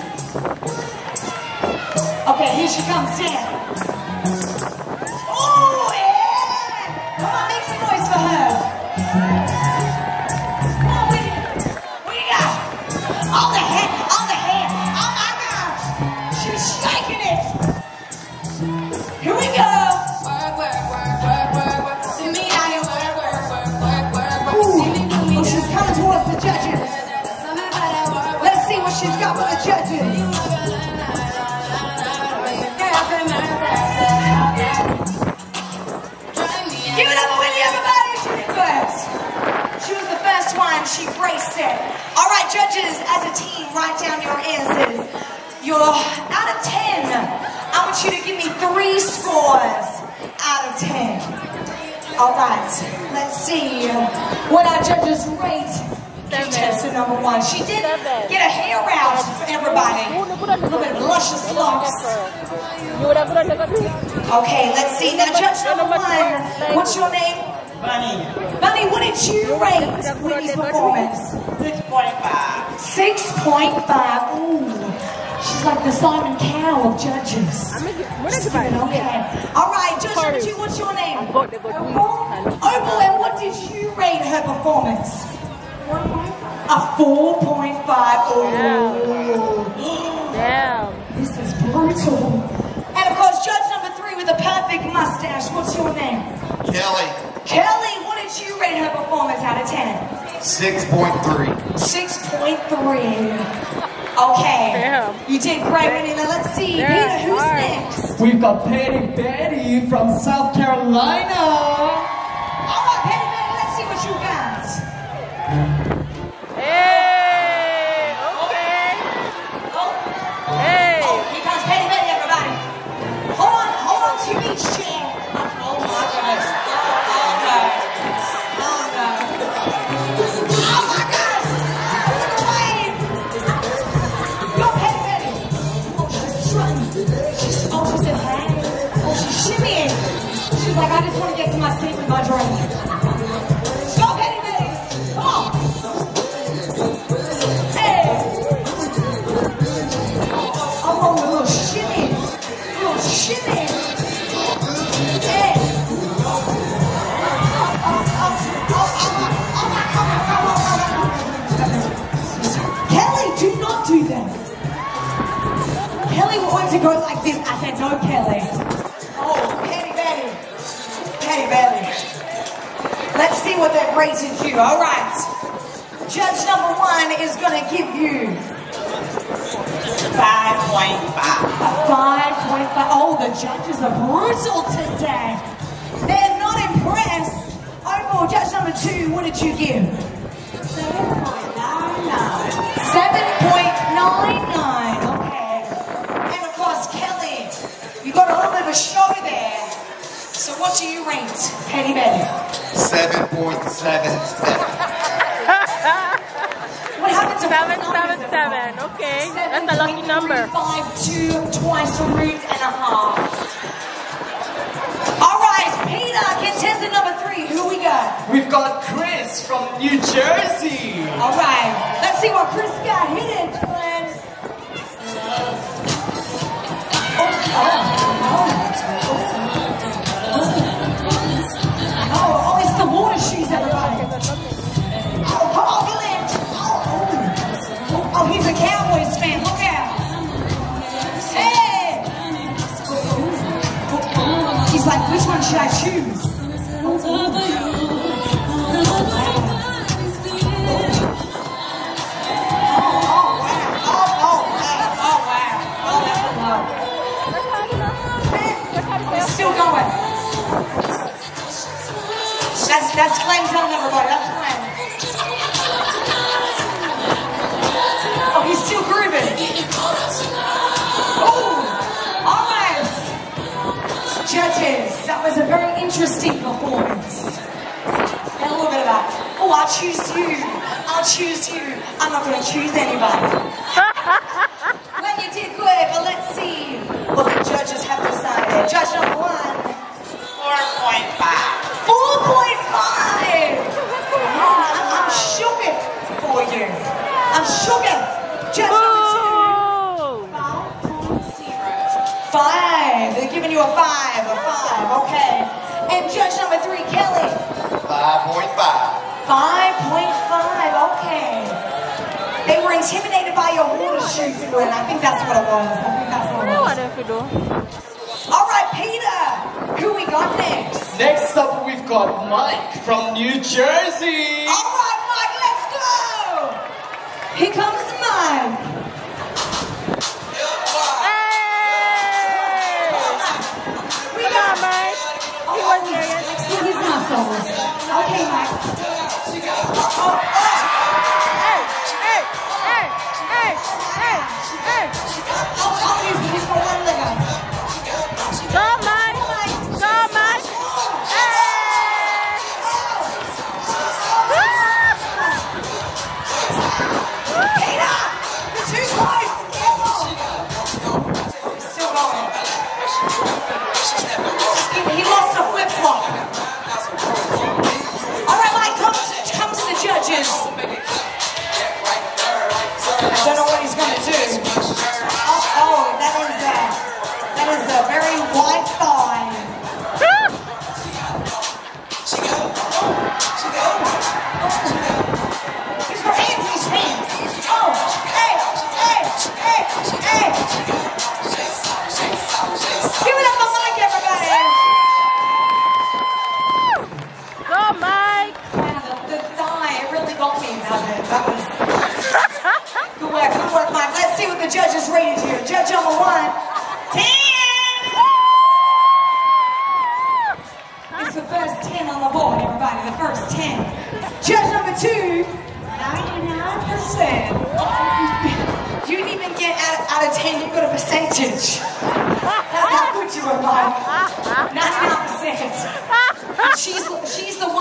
Speaker 2: Okay, here she comes in. Oh, yeah! Come on, make some noise for her. Come on, Whitney. What do you got? All the hair, all the hair. Oh my gosh. She's race it. All right, judges, as a team, write down your answers. You're out of 10. I want you to give me 3 scores out of 10. All right, let's see what our judges rate contestant number 1. She did get a hair out for everybody. A little bit of luscious locks. Okay, let's see. Now, judge number 1, what's your name?
Speaker 14: Bunny.
Speaker 2: Bunny, what did you rate Whitney's performance?
Speaker 14: 6.5.
Speaker 2: 6.5. Ooh, she's like the Simon Cowell of judges. Okay. All right, judge number 2, what's your name? Opal, and what did you rate her performance? A 4.5. Oh,
Speaker 7: Damn.
Speaker 2: this is brutal. And of course, judge number 3 with a perfect mustache. What's your name?
Speaker 9: Kelly.
Speaker 2: Kelly, what did you rate her performance out of 10?
Speaker 9: 6.3.
Speaker 2: 6.3. Okay.
Speaker 7: Damn.
Speaker 2: You did great, Whitney. Now let's see.
Speaker 7: Damn,
Speaker 2: Peter, who's
Speaker 7: hard.
Speaker 2: next?
Speaker 13: We've got Betty from South Carolina.
Speaker 2: All right, Petty Betty, let's see what you got.
Speaker 7: Hey, okay. Hey.
Speaker 2: Oh, here comes Petty Betty, everybody. Hold on to each chair. Oh my goodness. Oh no. Oh no. Oh my gosh. Wait. Go, Petty Betty. Oh, she's strutting. She said, hey. Oh, she's shimmying. She's like, I just want to get to my seat with my drink. Go, Petty Betty. Come on. Hey. Oh, a little shimmy. A little shimmy. Hey. Kelly, do not do that. Kelly wanted to go like this. I said, no, Kelly. Oh, Petty Betty. Petty Betty. Let's see what they've rated you. All right. Judge number 1 is going to give you
Speaker 14: 5.5.
Speaker 2: a 5.5. Oh, the judges are brutal today. They're not impressed. Overall, judge number 2, what did you give? 7.99. 7.99. Okay. And of course, Kelly, you got a little bit of a show there. So what do you rate, Petty Betty?
Speaker 9: 7.77.
Speaker 2: What happened to
Speaker 7: 777. Okay, that's a lucky number.
Speaker 2: 7.352, twice a root and a half. All right, Peter, contestant number 3. Who we got?
Speaker 13: We've got Chris from New Jersey.
Speaker 2: All right, let's see what Chris got. Hit it, Glenn. Oh, it's the water shoes, everybody. Oh, come on, Glenn. Oh, he's a Cowboys fan. Look out. Hey. He's like, which one should I choose? Still going. That's Glenn telling everybody. That's Glenn. Oh, he's still grooving. Oh, all right. Judges, that was a very interesting performance. And a little bit of that. Oh, I'll choose you. I'll choose you. I'm not going to choose anybody. Well, you did good, but let's see what the judges have decided. Judge number 1.
Speaker 14: 4.5.
Speaker 2: 4.5! I'm shook it for you. I'm shook it. Judge number 2. 5. They're giving you a 5. A 5. Okay. And judge number 3, Kelly.
Speaker 9: 5.5.
Speaker 2: 5.5. Okay. They were intimidated by your water shoes, Glenn. I think that's what it was. All right, Peter. Who we got next?
Speaker 13: Next up, we've got Mike from New Jersey.
Speaker 2: All right, Mike, let's go. Here comes Mike. We got Mike. He wasn't there yet. He's not so. Okay, Mike. He lost a flip-flop. All right, Mike, come to the judges. I don't know what he's going to do. Oh, that is a very white thigh. He's got hands in his hands. Oh, hey. Give it up for Mike, everybody.
Speaker 1: Go, Mike.
Speaker 2: Wow, the thigh really got me about it. That was good work, Mike. Let's see what the judges rated here. Judge number 1, 10. It's the first 10 on the board, everybody. The first 10. Judge number 2, 99%. You didn't even get out of 10. You got a percentage. That's how good you were, Mike. 99%. She's the 1%.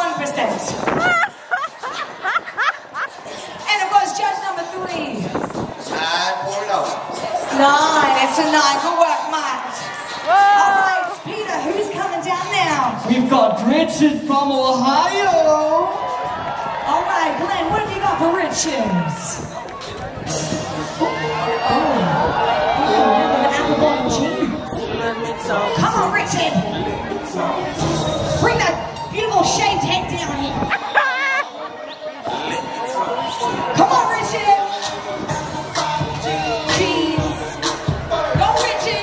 Speaker 2: And it was judge number 3.
Speaker 9: 9.0.
Speaker 2: 9. It's a 9. Good work, Mike. All right, Peter, who's coming down now?
Speaker 13: We've got Richard from Ohio.
Speaker 2: All right, Glenn, what have you got for Richard? Come on, Richard. Bring that beautiful shaved head down here. Come on, Richard. Jeez. Go, Richard.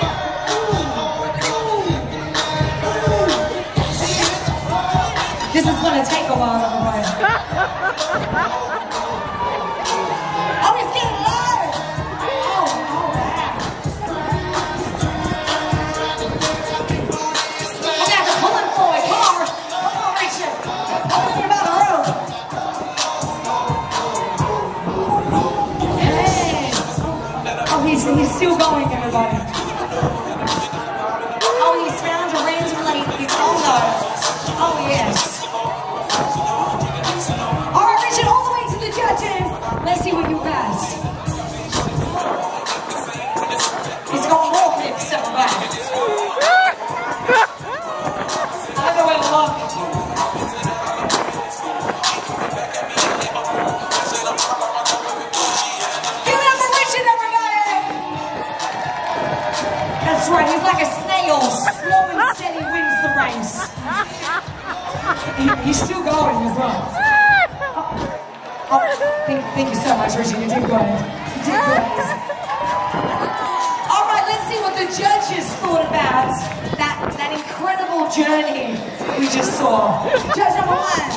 Speaker 2: This is going to take a while, everybody. Oh, it's getting low. Oh, wow. I'm going to have to pull him forward. Come on, Richard. Pull him about the road. Hey. Oh, he's still going, everybody. Oh, he's found a random lady. Oh, no. Oh, yes. All right, Richard, all the way to the judges. Let's see what you got. He's got more hips, everybody. Another way to look. Give it up for Richard, everybody. That's right, he's like a snail. Slow and steady wins the race. He's still going as well. Oh, thank you so much, Richard. You did good. You did good. All right, let's see what the judges thought about that incredible journey we just saw. Judge number 1,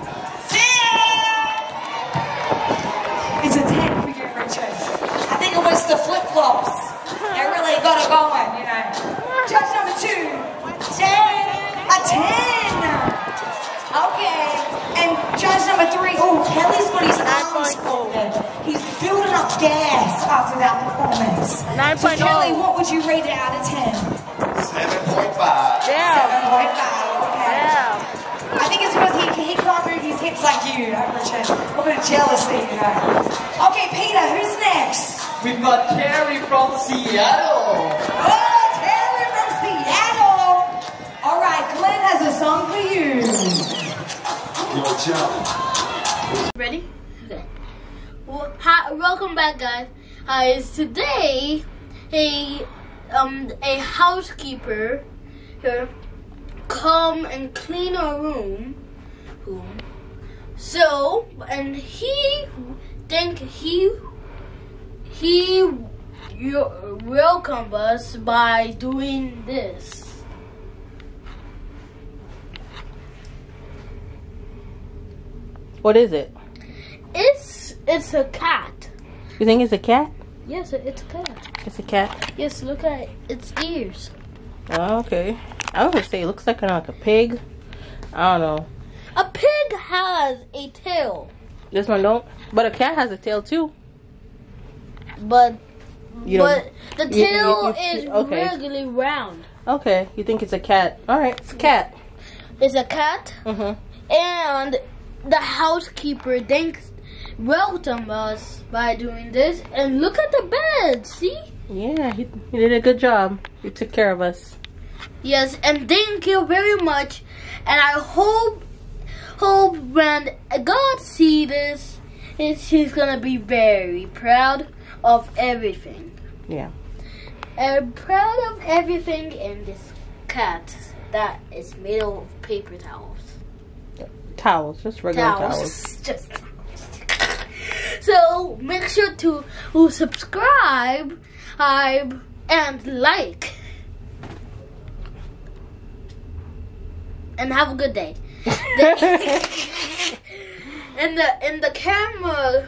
Speaker 2: 10. It's a 10 for you, Richard. I think it was the flip-flops. They really got it going, you know. Judge number 2, 10. A 10. Okay, and judge number 3, oh, Kelly's got his arms folded. He's building up gas after that performance.
Speaker 1: 9.0.
Speaker 2: So Kelly, what would you rate it out of 10?
Speaker 9: 7.5.
Speaker 1: Yeah.
Speaker 2: 7.5, okay.
Speaker 1: Yeah.
Speaker 2: I think it's because he can't move his hips like you, Richard. A little bit of jealousy, you know. Okay, Peter, who's next?
Speaker 13: We've got Carrie from Seattle.
Speaker 2: Oh, Terry from Seattle. All right, Glenn has a song for you.
Speaker 7: Ready? Okay. Well, welcome back, guys. Today, a housekeeper here come and clean our room. So, and he welcomed us by doing this.
Speaker 1: What is it?
Speaker 7: It's a cat.
Speaker 1: You think it's a cat?
Speaker 7: Yes, it's a cat.
Speaker 1: It's a cat?
Speaker 7: Yes, look at its ears.
Speaker 1: Oh, okay. I was gonna say it looks like a pig. I don't know.
Speaker 7: A pig has a tail.
Speaker 1: This one don't, but a cat has a tail too.
Speaker 7: but
Speaker 1: the
Speaker 7: tail is regularly round.
Speaker 1: Okay, you think it's a cat? All right, it's a cat.
Speaker 7: It's a cat. And the housekeeper welcomed us by doing this. And look at the bed. See? Yeah, he did a good job. He took care of us. Yes, and thank you very much. And I hope when God sees this, he's gonna be very proud of everything. Yeah. And proud of everything in this cat that is made of paper towels. Towels, just regular towels. Just so make sure to subscribe and like. And have a good day. In the camera.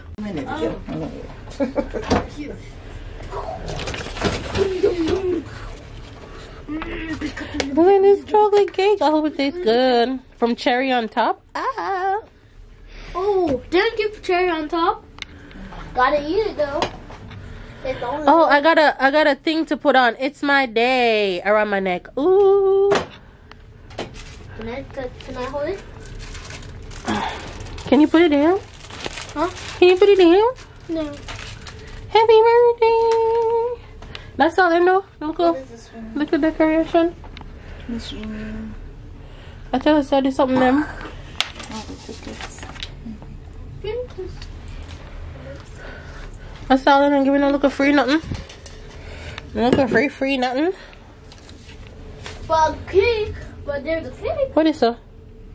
Speaker 1: Look at this chocolate cake. I hope it tastes good. From cherry on top. Ah.
Speaker 7: Oh, didn't give cherry on top. Gotta eat it though.
Speaker 1: Oh, I got a thing to put on. It's my day around my neck. Ooh.
Speaker 7: Can I hold it?
Speaker 1: Can you put it down?
Speaker 7: Huh?
Speaker 1: Can you put it down?
Speaker 7: No.
Speaker 1: Happy birthday. That's all I know. Look at decoration.
Speaker 5: This one.
Speaker 1: I tell us there's something them. That's all I don't give no look of free nothing. Look of free nothing.
Speaker 7: But cake. But there's a cake.
Speaker 1: What is that?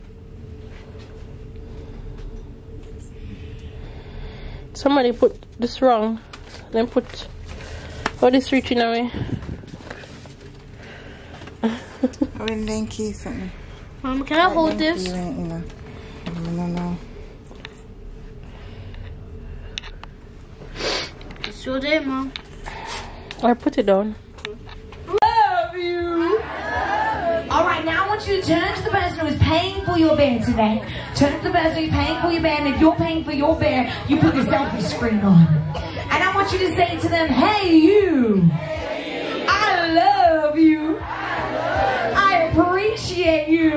Speaker 1: Somebody put this wrong. Then put what is reaching away.
Speaker 5: I wouldn't think you something.
Speaker 7: Mom, can I hold this?
Speaker 5: No.
Speaker 7: It's your day, Mom.
Speaker 1: Or put it down.
Speaker 2: Love you. All right, now I want you to turn to the person who is paying for your bear today. Turn to the person who's paying for your bear, and if you're paying for your bear, you put the selfie screen on. And I want you to say to them, hey, you. I love you. I appreciate you.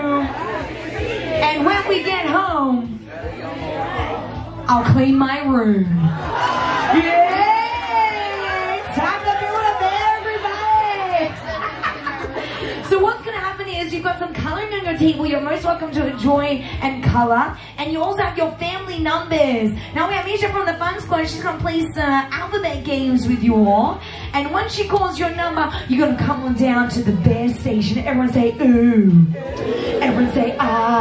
Speaker 2: And when we get home, I'll clean my room. Yeah! Time to do it, everybody! So what's going to happen is you've got some coloring on your table. You're most welcome to enjoy and color. And you also have your family numbers. Now we have Misha from the Fun Squad. She's going to play some alphabet games with you all. And once she calls your number, you're going to come on down to the bear station. Everyone say, ooh. Everyone say,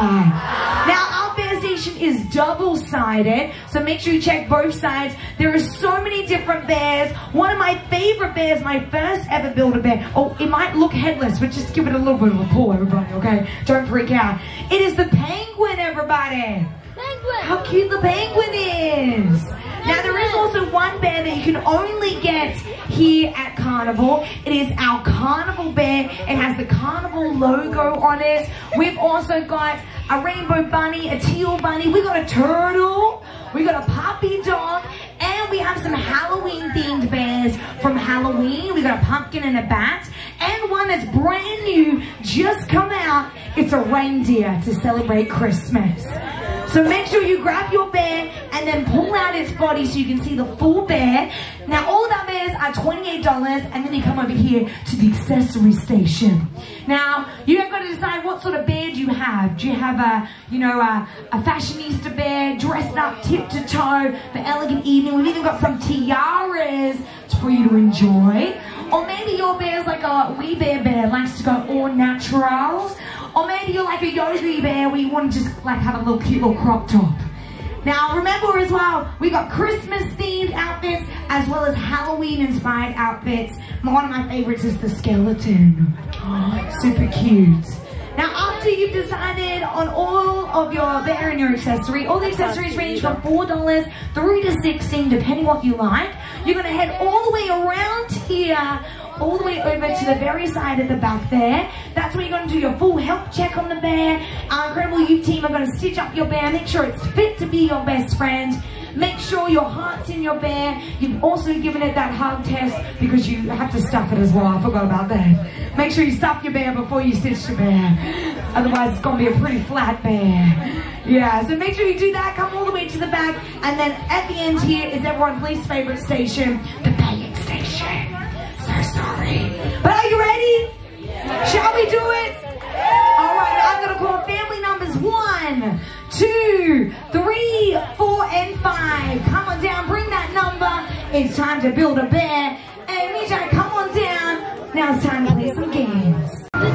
Speaker 2: ah. Now, our bear station is double-sided, so make sure you check both sides. There are so many different bears. One of my favorite bears, my first ever Build-A-Bear. Oh, it might look headless, but just give it a little bit of a pull, everybody, okay? Don't freak out. It is the penguin, everybody.
Speaker 7: Penguin.
Speaker 2: How cute the penguin is. Now, there is also one bear that you can only get here at Carnival. It is our Carnival bear. It has the Carnival logo on it. We've also got a rainbow bunny, a teal bunny. We got a turtle. We got a puppy dog. And we have some Halloween-themed bears from Halloween. We got a pumpkin and a bat. And one that's brand new, just come out. It's a reindeer to celebrate Christmas. So make sure you grab your bear and then pull out its body so you can see the full bear. Now all of our bears are $28 and then you come over here to the accessory station. Now you have got to decide what sort of bear do you have. Do you have a fashionista bear dressed up tip to toe for elegant evening? We've even got some tiaras for you to enjoy. Or maybe your bear's like a wee bear likes to go all naturals. Or maybe you're like a Yogi bear where you want to just like have a little cute little crop top. Now remember as well, we got Christmas themed outfits as well as Halloween inspired outfits. One of my favorites is the skeleton. Oh, super cute. Now after you've decided on all of your bear and your accessory, all the accessories range from $4 through to $16 depending what you like. You're going to head all the way around here, all the way over to the very side at the back there. That's where you're going to do your full health check on the bear. Our incredible youth team are going to stitch up your bear, make sure it's fit to be your best friend. Make sure your heart's in your bear. You've also given it that hug test because you have to stuff it as well. I forgot about that. Make sure you stuff your bear before you stitch your bear. Otherwise, it's going to be a pretty flat bear. Yeah, so make sure you do that. Come all the way to the back. And then at the end here is everyone's least favorite station, the paying station. So sorry. But are you ready? Shall we do it? All right, I'm going to call family numbers 1, 2, 3, 4, and 5. Come on down, bring that number. It's time to build a bear. Hey, Mijay, come on down. Now it's time to play some games.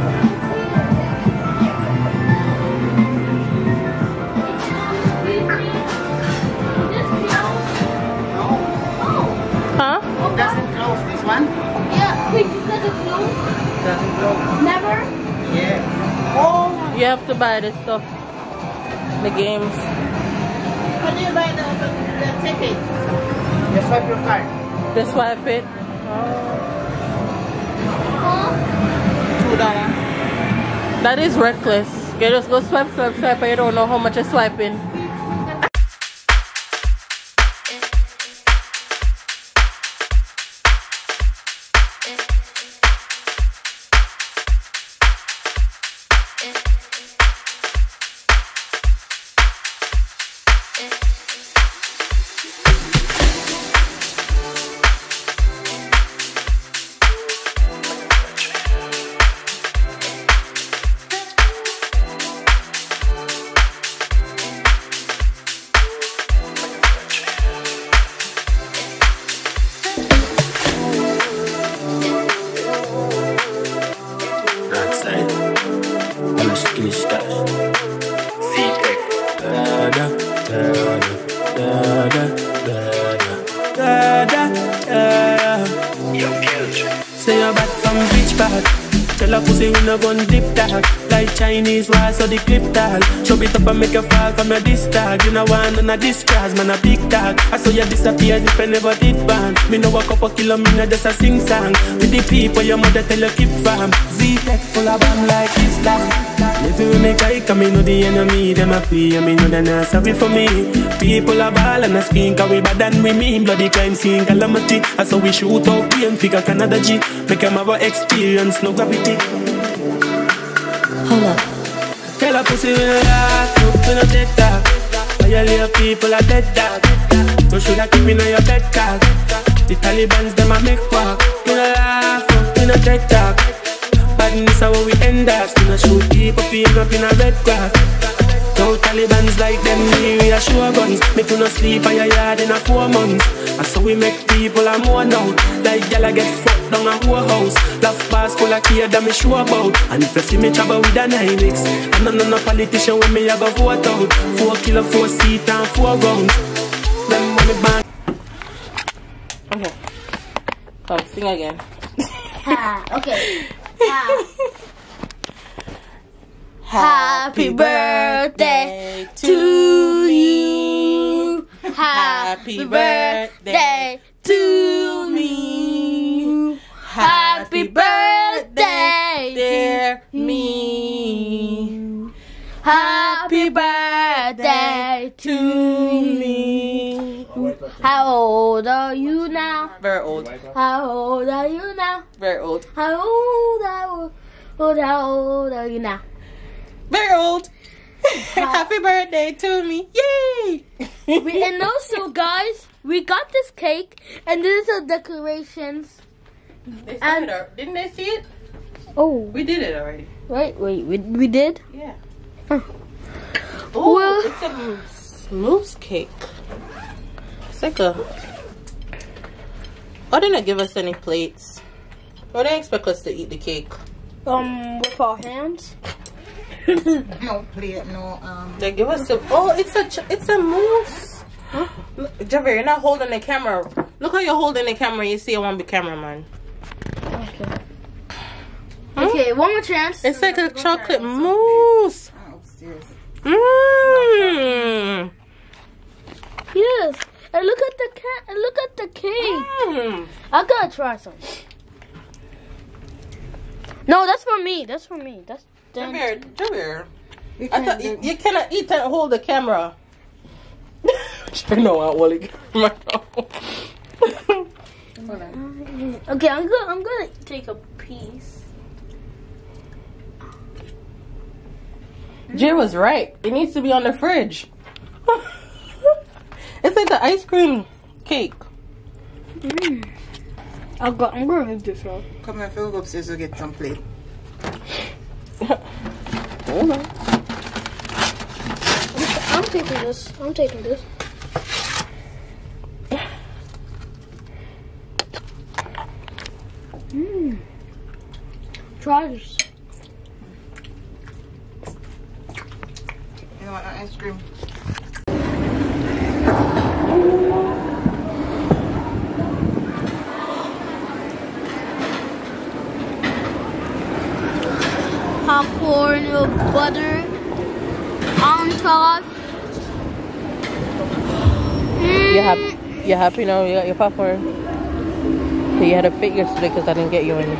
Speaker 1: Huh?
Speaker 5: Doesn't close this one?
Speaker 7: Yeah, wait, you got it close?
Speaker 5: Doesn't close.
Speaker 7: Never?
Speaker 5: Yeah.
Speaker 1: Oh, you have to buy the stuff. The games.
Speaker 5: How do you buy the tickets? Just swipe your card.
Speaker 1: Just swipe it. $2. That is reckless. You just go swipe, swipe, swipe, and you don't know how much you're swiping.
Speaker 11: Say you're back from beach park. Tell a pussy we no gun dip tag. Like Chinese wall so the clip tag. Chop it up and make you fall from your disc tag. You know one on a discharge, man a big tag. I saw you disappear as if I never did ban. Me know a couple kilo, me not just a sing song. With the people your mother tell you keep from. Z-Tech full of bomb like Islam. If you make I come, me know the enemy, them a pay, and me know they're not sorry for me. People are ball and a spin, cause we bad than we mean. Bloody crime scene, calamity. I saw we shoot out pain, figure Canada G. Make them have a experience, no gravity.
Speaker 7: Hold up.
Speaker 11: Tell a pussy we no laugh, no, we no dead dog. Violate people are dead dog. No should have keep in your bed card. The Talibans, them a make walk. We no laugh, no, we no dead dog. Badness how we end us. We no shoot people feeling up in a red grass. No Talibans like them, we are sure guns. Make you no sleep on your yard in a 4 months. And so we make people a more now. Like y'all get fucked down a whole house. Laugh bars full of care that me sure about. And if you see me trouble with a 9X, I'm not no politician when me a go vote out. 4 kilo, 4 seat and 4 rounds. Them money bang.
Speaker 1: Okay. Come, sing again.
Speaker 7: Okay. Happy birthday to you. Happy birthday to me. Happy birthday, dear me. Happy birthday to me. How old are you now?
Speaker 1: Very old.
Speaker 7: How old are you now?
Speaker 1: Very old.
Speaker 7: How old are you now?
Speaker 1: Very old. Happy birthday to me. Yay!
Speaker 7: And also, guys, we got this cake, and these are decorations.
Speaker 1: They started didn't they see it?
Speaker 7: Oh.
Speaker 1: We did it already.
Speaker 7: Wait, we did?
Speaker 1: Yeah.
Speaker 7: Huh.
Speaker 1: Oh,
Speaker 7: Well,
Speaker 1: it's a mousse cake. It's like a... Why didn't they give us any plates? Why didn't they expect us to eat the cake?
Speaker 7: With our hands?
Speaker 5: No plate, no
Speaker 1: They give us the... Oh, it's a mousse. Huh? Javier, you're not holding the camera. Look how you're holding the camera. You see I want to be cameraman.
Speaker 7: Okay. Okay, one more chance.
Speaker 1: It's like a chocolate mousse. Mmm.
Speaker 7: Yes. And look at the cake. I gotta try some. No, that's for me. That's for me. That's
Speaker 1: Javier. I thought you cannot eat and hold the camera. Sure know what Wally.
Speaker 7: Okay, I'm gonna take a piece.
Speaker 1: Jay was right. It needs to be on the fridge. It's like the ice cream cake.
Speaker 7: I'm gonna leave this out.
Speaker 5: Come here, go upstairs to get some plate.
Speaker 1: Hold on.
Speaker 7: I'm taking this. I'm taking this. Try this.
Speaker 5: You want ice cream?
Speaker 7: Popcorn with butter on top.
Speaker 1: You happy now? You got your popcorn? So you had a fit yesterday because I didn't get you any.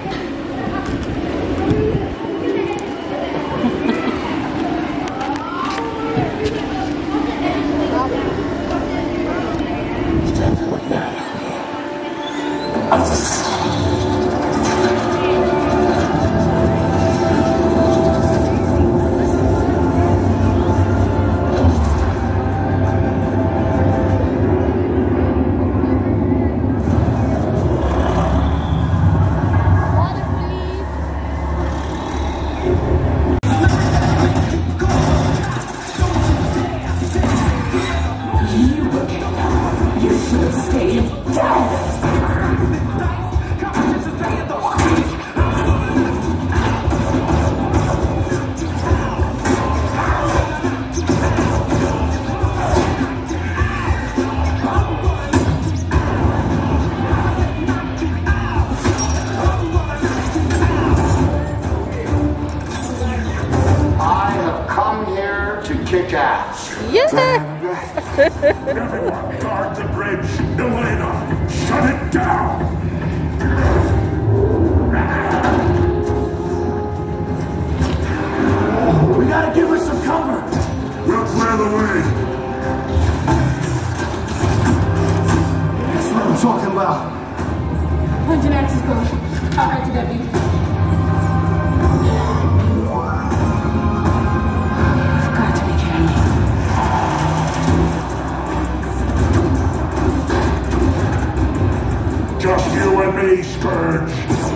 Speaker 9: Kick ass.
Speaker 1: Yeah.
Speaker 15: Everyone guard the bridge. Elena, shut it down. We gotta give her some cover. We'll clear the way. That's what I'm talking about.
Speaker 10: 100 axes go. I'll have to get me.
Speaker 15: Just you and me, Scourge.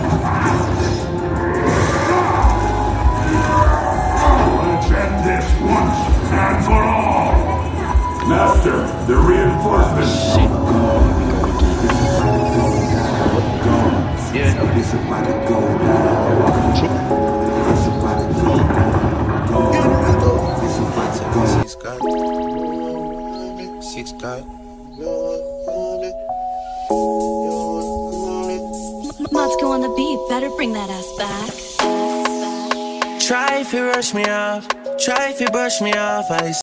Speaker 15: Let's end this once and for all. Master, the reinforcements.
Speaker 11: Six cut.
Speaker 16: Matsko on the beat, better bring that ass back.
Speaker 11: Try if you rush me off, try if you brush me off.